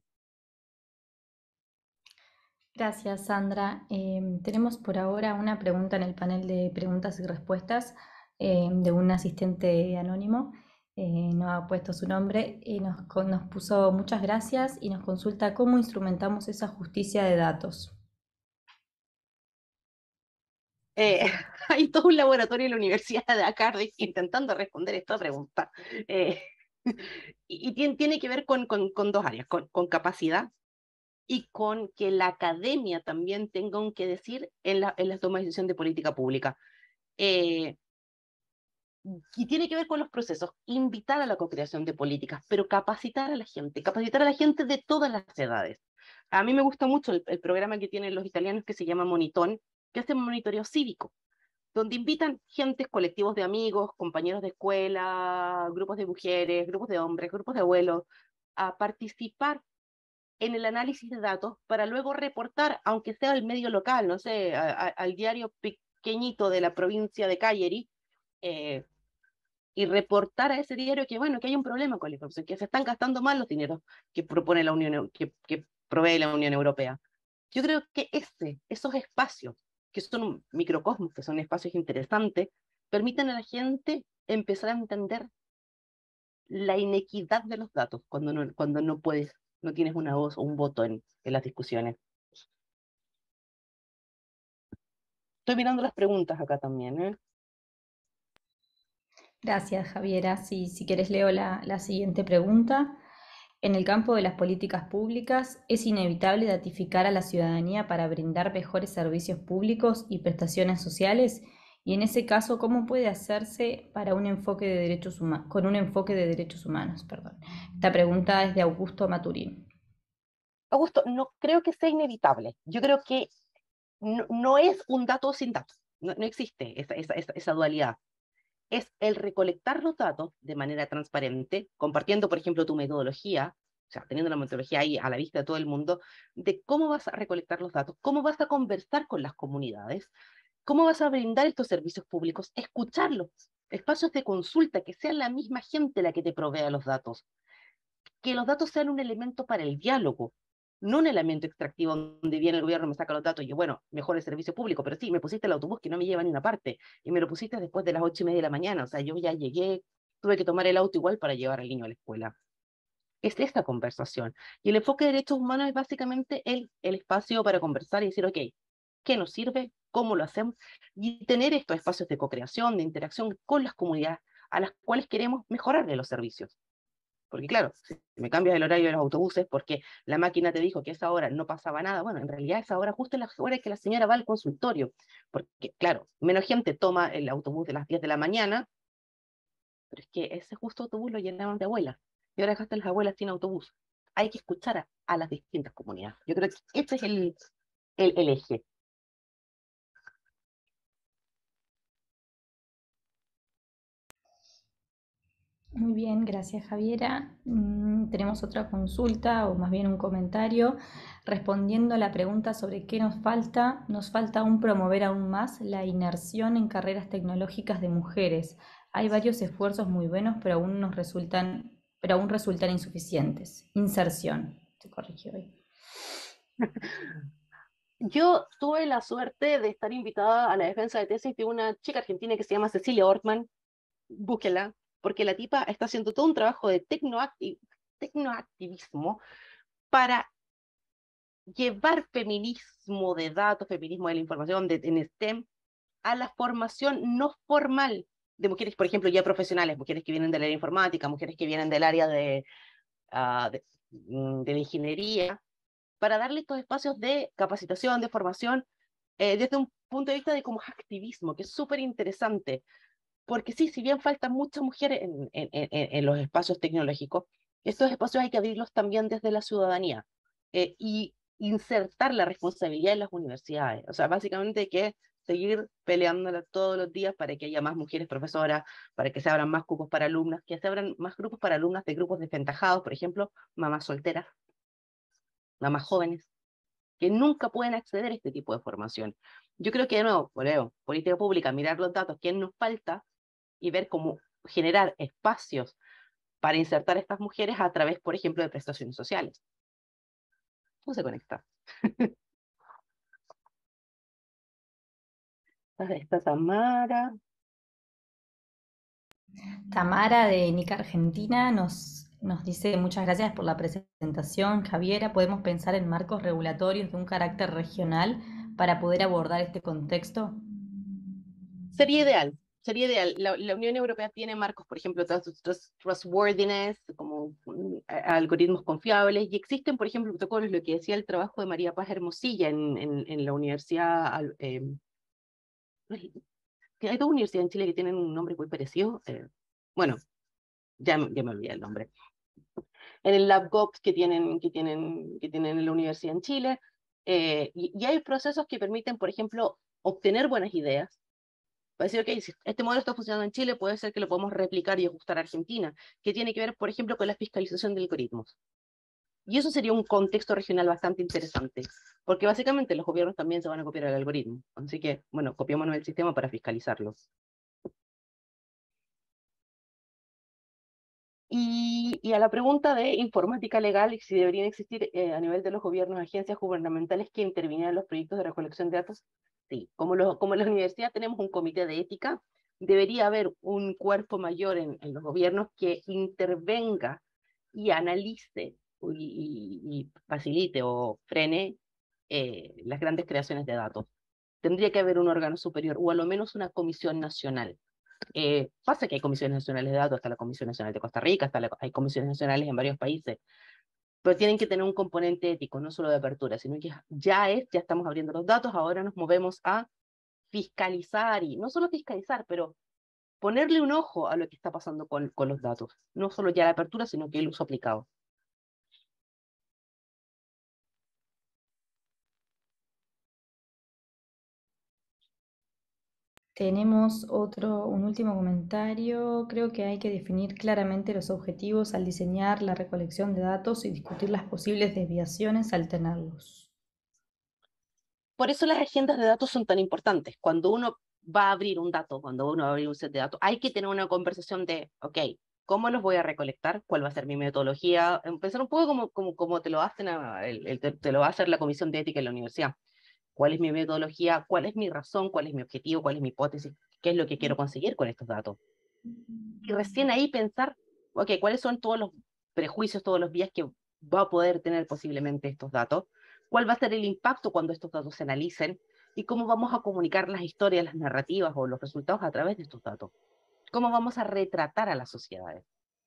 Gracias, Sandra. Eh, tenemos por ahora una pregunta en el panel de preguntas y respuestas eh, de un asistente anónimo. Eh, no ha puesto su nombre y nos, nos puso muchas gracias y nos consulta cómo instrumentamos esa justicia de datos. Eh, hay todo un laboratorio en la Universidad de Cardiff intentando responder esta pregunta. Eh, y y tiene, tiene que ver con, con, con dos áreas, con, con capacidad y con que la academia también tenga un que decir en la, en la toma de decisión de política pública. Eh, y tiene que ver con los procesos, invitar a la co-creación de políticas, pero capacitar a la gente, capacitar a la gente de todas las edades. A mí me gusta mucho el, el programa que tienen los italianos que se llama Monitón, que hace monitoreo cívico, donde invitan gentes, colectivos de amigos, compañeros de escuela, grupos de mujeres, grupos de hombres, grupos de abuelos, a participar en el análisis de datos para luego reportar, aunque sea al medio local, no sé, a, a, al diario pequeñito de la provincia de Cagliari, eh, y reportar a ese diario que, bueno, que hay un problema con la información, que se están gastando mal los dineros que propone la Unión, que, que provee la Unión Europea. Yo creo que ese, esos espacios, que son microcosmos, que son espacios interesantes, permiten a la gente empezar a entender la inequidad de los datos cuando no, cuando no puedes, no tienes una voz o un voto en, en las discusiones. Estoy mirando las preguntas acá también, ¿eh? Gracias, Javiera. Si, si querés leo la, la siguiente pregunta. En el campo de las políticas públicas, ¿es inevitable datificar a la ciudadanía para brindar mejores servicios públicos y prestaciones sociales? Y en ese caso, ¿cómo puede hacerse para un enfoque de derechos humanos, con un enfoque de derechos humanos? Perdón. Esta pregunta es de Augusto Maturín. Augusto, no creo que sea inevitable. Yo creo que no, no es un dato sin datos. No, no existe esa, esa, esa, esa dualidad. Es el recolectar los datos de manera transparente, compartiendo, por ejemplo, tu metodología, o sea, teniendo la metodología ahí a la vista de todo el mundo, de cómo vas a recolectar los datos, cómo vas a conversar con las comunidades, ¿Cómo vas a brindar estos servicios públicos? Escucharlos, espacios de consulta, que sea la misma gente la que te provea los datos. Que los datos sean un elemento para el diálogo, no un elemento extractivo donde viene el gobierno, me saca los datos y yo, bueno, mejor el servicio público, pero sí, me pusiste el autobús que no me lleva a ninguna parte y me lo pusiste después de las ocho y media de la mañana, o sea, yo ya llegué, tuve que tomar el auto igual para llevar al niño a la escuela. Es esta conversación. Y el enfoque de derechos humanos es básicamente el, el espacio para conversar y decir, ok, ¿qué nos sirve? ¿Cómo lo hacemos? Y tener estos espacios de co-creación, de interacción con las comunidades a las cuales queremos mejorarle los servicios. Porque claro, si me cambias el horario de los autobuses porque la máquina te dijo que a esa hora no pasaba nada, bueno, en realidad esa hora justo es la hora que la señora va al consultorio. Porque claro, menos gente toma el autobús de las diez de la mañana, pero es que ese justo autobús lo llenaban de abuelas. Y ahora hasta las abuelas tienen autobús. Hay que escuchar a, a las distintas comunidades. Yo creo que este es el, el, el eje. Muy bien, gracias Javiera. Mm, tenemos otra consulta o más bien un comentario respondiendo a la pregunta sobre qué nos falta. Nos falta aún promover aún más la inmersión en carreras tecnológicas de mujeres. Hay varios esfuerzos muy buenos, pero aún nos resultan, pero aún resultan insuficientes. Inserción, se corrigió hoy. Yo tuve la suerte de estar invitada a la defensa de tesis de una chica argentina que se llama Cecilia Ortman. Búsquela, porque la tipa está haciendo todo un trabajo de tecnoacti tecnoactivismo para llevar feminismo de datos, feminismo de la información de, en STEM a la formación no formal de mujeres, por ejemplo, ya profesionales, mujeres que vienen del área informática, mujeres que vienen del área de, uh, de, de la ingeniería, para darle estos espacios de capacitación, de formación, eh, desde un punto de vista de como activismo, que es súper interesante. Porque sí, si bien faltan muchas mujeres en, en, en, en los espacios tecnológicos, estos espacios hay que abrirlos también desde la ciudadanía eh, y insertar la responsabilidad en las universidades. O sea, básicamente hay que seguir peleándola todos los días para que haya más mujeres profesoras, para que se abran más cupos para alumnas, que se abran más grupos para alumnas de grupos desventajados, por ejemplo, mamás solteras, mamás jóvenes, que nunca pueden acceder a este tipo de formación. Yo creo que, de nuevo, por ejemplo, política pública, mirar los datos, qué nos falta, y ver cómo generar espacios para insertar a estas mujeres a través, por ejemplo, de prestaciones sociales. ¿Cómo se conecta? Está Tamara. Tamara de Nica Argentina nos, nos dice muchas gracias por la presentación. Javiera, ¿podemos pensar en marcos regulatorios de un carácter regional para poder abordar este contexto? Sería ideal, sería ideal. La, la Unión Europea tiene marcos, por ejemplo, trust, trust, trustworthiness, como um, algoritmos confiables, y existen, por ejemplo, protocolos, lo que decía el trabajo de María Paz Hermosilla en, en, en la universidad, eh, hay dos universidades en Chile que tienen un nombre muy parecido, eh, bueno, ya, ya me olvidé el nombre, en el LabGops que tienen, que tienen, que tienen en la universidad en Chile, eh, y, y hay procesos que permiten, por ejemplo, obtener buenas ideas, para decir, ok, si este modelo está funcionando en Chile, puede ser que lo podemos replicar y ajustar a Argentina, que tiene que ver, por ejemplo, con la fiscalización de algoritmos. Y eso sería un contexto regional bastante interesante, porque básicamente los gobiernos también se van a copiar el algoritmo. Así que, bueno, copiémonos el sistema para fiscalizarlo. Y, y a la pregunta de informática legal y si deberían existir eh, a nivel de los gobiernos agencias gubernamentales que intervinieran en los proyectos de recolección de datos, sí. Como, lo, como en la universidad tenemos un comité de ética, debería haber un cuerpo mayor en, en los gobiernos que intervenga y analice y, y, y facilite o frene eh, las grandes creaciones de datos. Tendría que haber un órgano superior o a lo menos una comisión nacional. Eh, pasa que hay comisiones nacionales de datos, está la Comisión Nacional de Costa Rica, está la, hay comisiones nacionales en varios países, pero tienen que tener un componente ético, no solo de apertura, sino que ya es, ya estamos abriendo los datos, ahora nos movemos a fiscalizar, y no solo fiscalizar, pero ponerle un ojo a lo que está pasando con, con los datos, no solo ya la apertura, sino que el uso aplicado. Tenemos otro, un último comentario. Creo que hay que definir claramente los objetivos al diseñar la recolección de datos y discutir las posibles desviaciones al tenerlos. por eso las agendas de datos son tan importantes. Cuando uno va a abrir un dato, cuando uno va a abrir un set de datos, hay que tener una conversación de, ok, ¿cómo los voy a recolectar? ¿Cuál va a ser mi metodología? Empezar un poco como, como, como te lo hacen a, el, el, te, te lo va a hacer la Comisión de Ética en la universidad. ¿Cuál es mi metodología? ¿Cuál es mi razón? ¿Cuál es mi objetivo? ¿Cuál es mi hipótesis? ¿Qué es lo que quiero conseguir con estos datos? Y recién ahí pensar, ok, ¿cuáles son todos los prejuicios, todos los vías que va a poder tener posiblemente estos datos? ¿Cuál va a ser el impacto cuando estos datos se analicen? ¿Y cómo vamos a comunicar las historias, las narrativas o los resultados a través de estos datos? ¿Cómo vamos a retratar a las sociedades?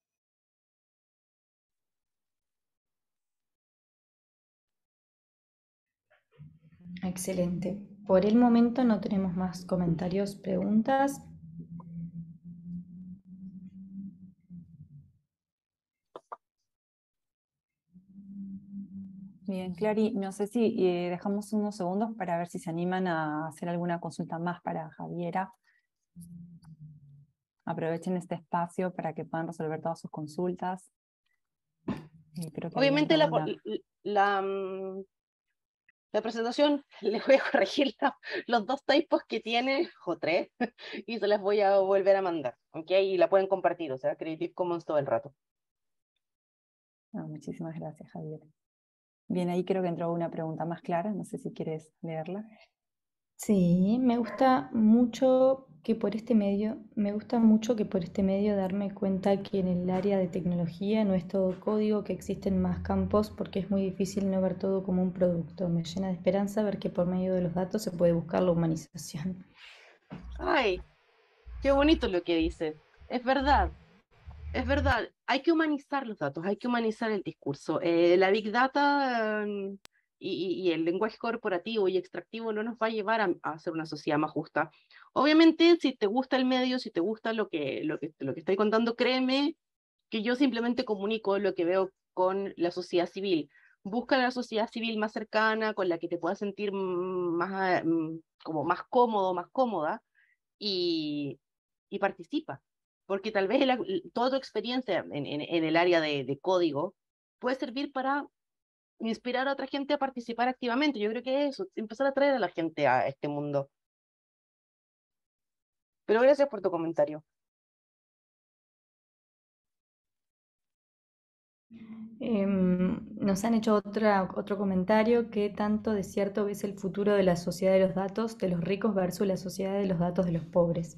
Excelente. Por el momento no tenemos más comentarios, preguntas. Bien, Clary, no sé si eh, dejamos unos segundos para ver si se animan a hacer alguna consulta más para Javiera. Aprovechen este espacio para que puedan resolver todas sus consultas. Eh, creo que Obviamente la, una... la, la, la presentación les voy a corregir la, los dos typos que tiene, o tres, y se las voy a volver a mandar, ¿ok? Y la pueden compartir, o sea, Creative Commons todo el rato. No, muchísimas gracias, Javier. Bien, ahí creo que entró una pregunta más clara, no sé si quieres leerla. Sí, me gusta mucho que por este medio, me gusta mucho que por este medio darme cuenta que en el área de tecnología no es todo código, que existen más campos porque es muy difícil no ver todo como un producto. Me llena de esperanza ver que por medio de los datos se puede buscar la humanización. Ay, qué bonito lo que dice. Es verdad, es verdad. Hay que humanizar los datos, hay que humanizar el discurso. Eh, la Big Data eh, y, y el lenguaje corporativo y extractivo no nos va a llevar a, a ser una sociedad más justa. Obviamente, si te gusta el medio, si te gusta lo que, lo que, lo que estoy contando, créeme que yo simplemente comunico lo que veo con la sociedad civil. Busca la sociedad civil más cercana, con la que te puedas sentir más, mm, como más cómodo, más cómoda, y, y participa. Porque tal vez el, toda tu experiencia en, en, en el área de, de código puede servir para inspirar a otra gente a participar activamente. Yo creo que eso, empezar a traer a la gente a este mundo. Pero gracias por tu comentario. Em, nos han hecho otra, otro comentario: ¿qué tanto de cierto ves el futuro de la sociedad de los datos de los ricos versus la sociedad de los datos de los pobres?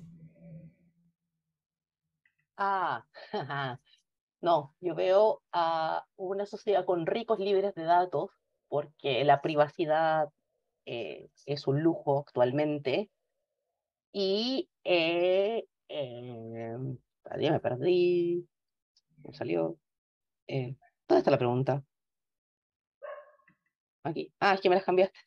Ah, no, yo veo a una sociedad con ricos libres de datos, porque la privacidad eh, es un lujo actualmente, y eh, eh, ya me perdí, me salió. Eh, ¿dónde está la pregunta? Aquí. Ah, es que me las cambiaste.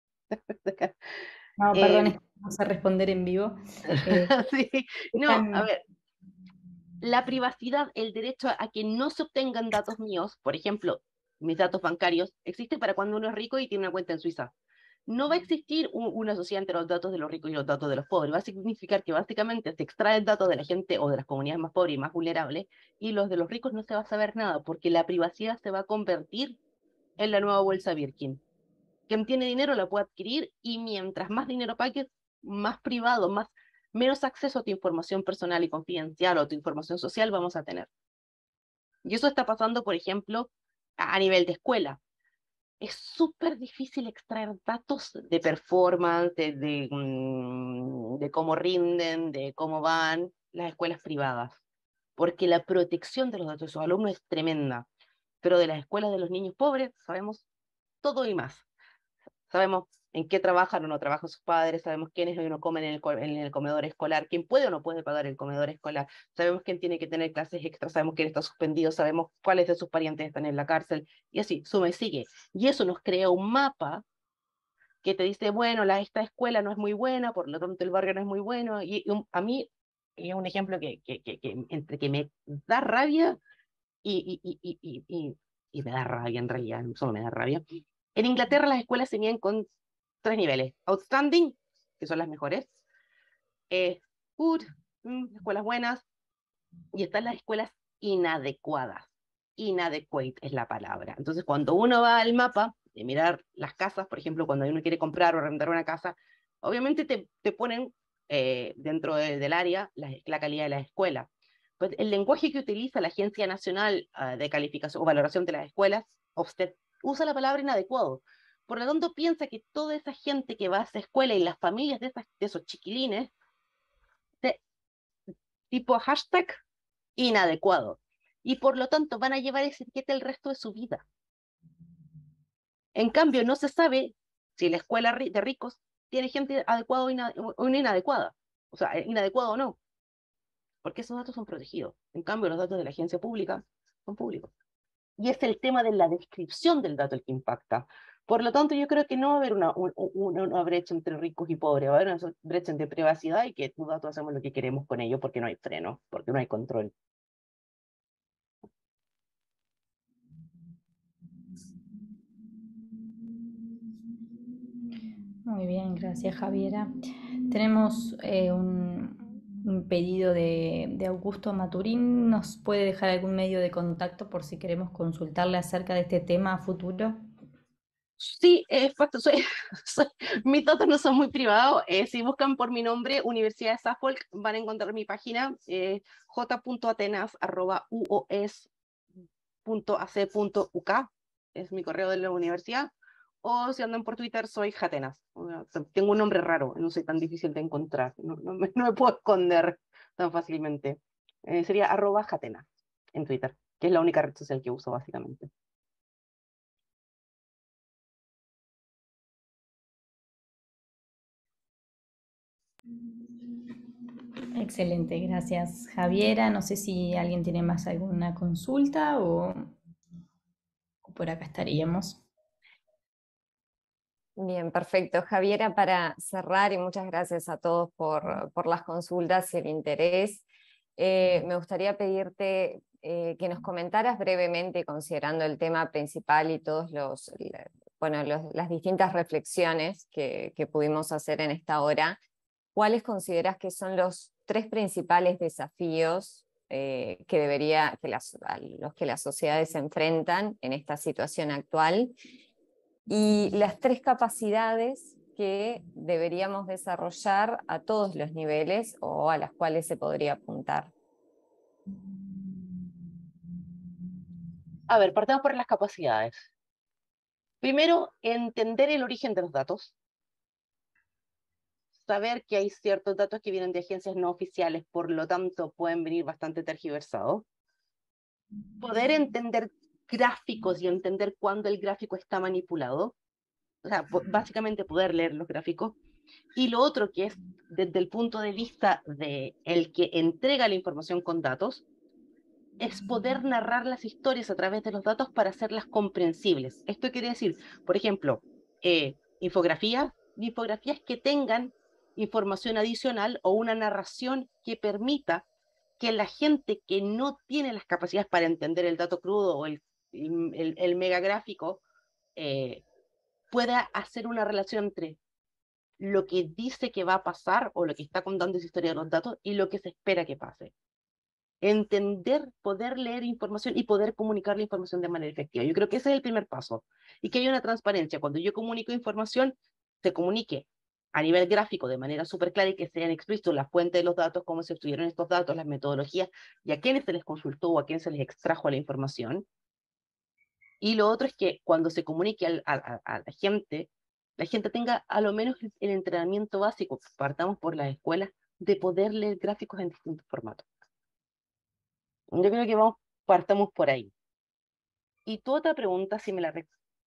No, perdón, Eh, es que vamos a responder en vivo. Eh, sí, no, a están- ver, la privacidad, el derecho a que no se obtengan datos míos, por ejemplo, mis datos bancarios, existe para cuando uno es rico y tiene una cuenta en Suiza. No va a existir un, una sociedad entre los datos de los ricos y los datos de los pobres. Va a significar que básicamente se extraen datos de la gente o de las comunidades más pobres y más vulnerables, y los de los ricos no se va a saber nada, porque la privacidad se va a convertir en la nueva bolsa Birkin. Quien tiene dinero la puede adquirir, y mientras más dinero pagues, más privado, más, menos acceso a tu información personal y confidencial o a tu información social vamos a tener. Y eso está pasando, por ejemplo, a nivel de escuela. Es súper difícil extraer datos de performance, de, de, mm, de cómo rinden, de cómo van las escuelas privadas, porque la protección de los datos de sus alumnos es tremenda. Pero de las escuelas de los niños pobres sabemos todo y más. Sabemos en qué trabajan o no trabajan sus padres, sabemos quiénes no comen en el, en el comedor escolar, quién puede o no puede pagar el comedor escolar, sabemos quién tiene que tener clases extras, sabemos quién está suspendido, sabemos cuáles de sus parientes están en la cárcel, y así, suma y sigue. Y eso nos crea un mapa que te dice, bueno, la, esta escuela no es muy buena, por lo tanto el barrio no es muy bueno, y, y un, a mí es un ejemplo que, que, que, que, entre que me da rabia y, y, y, y, y, y me da rabia en realidad, no solo me da rabia. En Inglaterra las escuelas se miden con tres niveles: outstanding, que son las mejores, eh, good, mm, escuelas buenas, y están las escuelas inadecuadas. Inadequate es la palabra. Entonces, cuando uno va al mapa, de mirar las casas, por ejemplo, cuando uno quiere comprar o arrendar una casa, obviamente te, te ponen eh, dentro de, del área la, la calidad de las escuelas. Pues el lenguaje que utiliza la Agencia Nacional uh, de Calificación o Valoración de las Escuelas, Ofsted, usa la palabra inadecuado. Por lo tanto, piensa que toda esa gente que va a esa escuela y las familias de, esas, de esos chiquilines, de, tipo hashtag inadecuado. Y por lo tanto van a llevar esa etiqueta el resto de su vida. En cambio, no se sabe si la escuela de ricos tiene gente adecuada o, ina o inadecuada. O sea, inadecuado o no. Porque esos datos son protegidos. En cambio, los datos de la agencia pública son públicos. Y es el tema de la descripción del dato el que impacta. Por lo tanto, yo creo que no va a haber una, una, una brecha entre ricos y pobres, va a haber una brecha entre privacidad y que tus datos hacemos lo que queremos con ellos porque no hay freno, porque no hay control. Muy bien, gracias Javiera. Tenemos eh, un, un pedido de, de Augusto Maturín. ¿Nos puede dejar algún medio de contacto por si queremos consultarle acerca de este tema a futuro? Sí, exacto. Soy, soy, mis datos no son muy privados. Eh, si buscan por mi nombre, Universidad de Suffolk, van a encontrar mi página eh, j punto atenas arroba u o s punto a c punto u k. Es mi correo de la universidad. O si andan por Twitter, soy Jatenas. O sea, tengo un nombre raro, no soy tan difícil de encontrar. No, no, me, no me puedo esconder tan fácilmente. Eh, sería arroba Jatenas en Twitter, que es la única red social que uso básicamente. Excelente, gracias Javiera. No sé si alguien tiene más alguna consulta o, o por acá estaríamos. Bien, perfecto. Javiera, para cerrar, y muchas gracias a todos por, por las consultas y el interés, eh, me gustaría pedirte eh, que nos comentaras brevemente, considerando el tema principal y todos los, bueno, los, las distintas reflexiones que, que pudimos hacer en esta hora, ¿cuáles consideras que son los tres principales desafíos eh, que debería, que las, a los que las sociedades se enfrentan en esta situación actual? Y las tres capacidades que deberíamos desarrollar a todos los niveles o a las cuales se podría apuntar. A ver, partamos por las capacidades. Primero, entender el origen de los datos. Saber que hay ciertos datos que vienen de agencias no oficiales, por lo tanto pueden venir bastante tergiversados. Poder entender gráficos y entender cuándo el gráfico está manipulado. O sea, básicamente poder leer los gráficos. Y lo otro que es desde el punto de vista de el que entrega la información con datos, es poder narrar las historias a través de los datos para hacerlas comprensibles. Esto quiere decir, por ejemplo, eh, infografías, infografías que tengan información adicional o una narración que permita que la gente que no tiene las capacidades para entender el dato crudo o el, el, el megagráfico eh, pueda hacer una relación entre lo que dice que va a pasar o lo que está contando esa historia de los datos y lo que se espera que pase. Entender, poder leer información y poder comunicar la información de manera efectiva. Yo creo que ese es el primer paso. Y que haya una transparencia. Cuando yo comunico información, se comunique a nivel gráfico de manera súper clara y que sean explícitos las fuentes de los datos, cómo se obtuvieron estos datos, las metodologías y a quiénes se les consultó o a quién se les extrajo la información. Y lo otro es que cuando se comunique al, a, a, a la gente, la gente tenga a lo menos el, el entrenamiento básico, partamos por las escuelas, de poder leer gráficos en distintos formatos. Yo creo que vamos, partamos por ahí. Y tu otra pregunta, si me la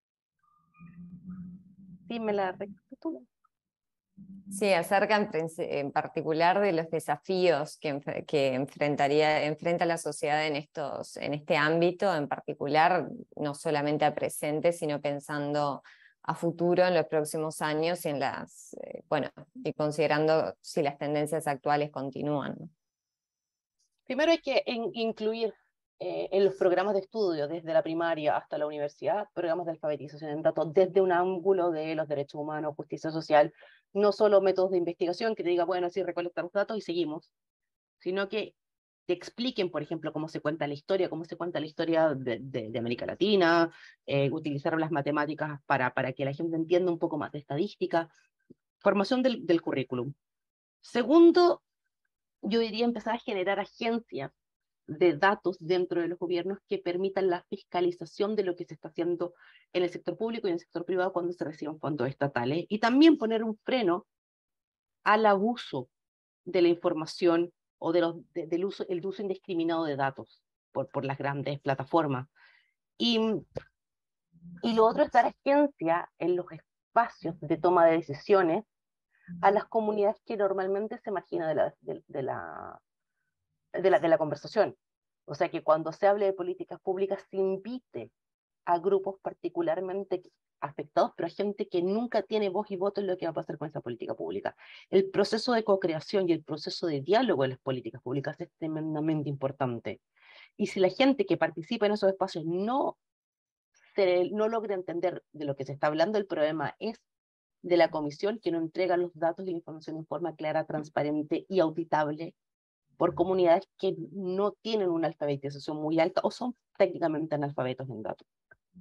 si me la recapitulas. Sí, acerca en, en particular de los desafíos que, que enfrentaría, enfrenta la sociedad en, estos, en este ámbito, en particular, no solamente a presente, sino pensando a futuro en los próximos años y en las, eh, bueno, y considerando si las tendencias actuales continúan, ¿no? Primero hay que en, incluir eh, en los programas de estudio, desde la primaria hasta la universidad, programas de alfabetización en datos desde un ángulo de los derechos humanos, justicia social, no solo métodos de investigación que te diga, bueno, sí, recolectamos datos y seguimos, sino que te expliquen, por ejemplo, cómo se cuenta la historia, cómo se cuenta la historia de, de, de América Latina, eh, utilizar las matemáticas para, para que la gente entienda un poco más de estadística, formación del, del currículum. Segundo, yo diría empezar a generar agencias de datos dentro de los gobiernos que permitan la fiscalización de lo que se está haciendo en el sector público y en el sector privado cuando se reciben fondos estatales, y también poner un freno al abuso de la información o de los, de, del uso, el uso indiscriminado de datos por, por las grandes plataformas. Y, y lo otro es dar agencia en los espacios de toma de decisiones a las comunidades que normalmente se marginan de la, de, de la, de la, de la conversación. O sea, que cuando se hable de políticas públicas se invite a grupos particularmente afectados, pero a gente que nunca tiene voz y voto en lo que va a pasar con esa política pública. El proceso de co-creación y el proceso de diálogo en las políticas públicas es tremendamente importante. Y si la gente que participa en esos espacios no, se, no logra entender de lo que se está hablando, el problema es de la comisión, que no entrega los datos y la información en forma clara, transparente y auditable por comunidades que no tienen una alfabetización muy alta o son técnicamente analfabetos en datos.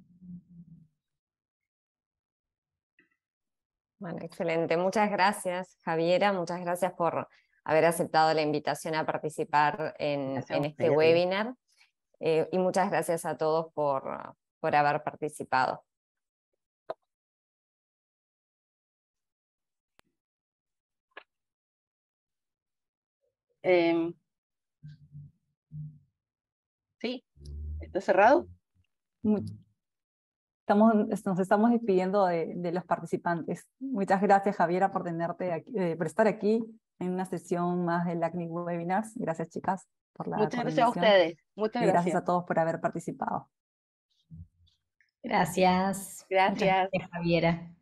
Bueno, excelente. Muchas gracias, Javiera. Muchas gracias por haber aceptado la invitación a participar en, en este webinar. Eh, y muchas gracias a todos por, por haber participado. Eh, sí, ¿está cerrado? Estamos, nos estamos despidiendo de, de los participantes. Muchas gracias, Javiera, por, tenerte aquí, eh, por estar aquí en una sesión más del LACNIC Webinars. Gracias, chicas, por la Muchas gracias a ustedes. Muchas y gracias. gracias a todos por haber participado. Gracias. Gracias. Muchas gracias, Javiera.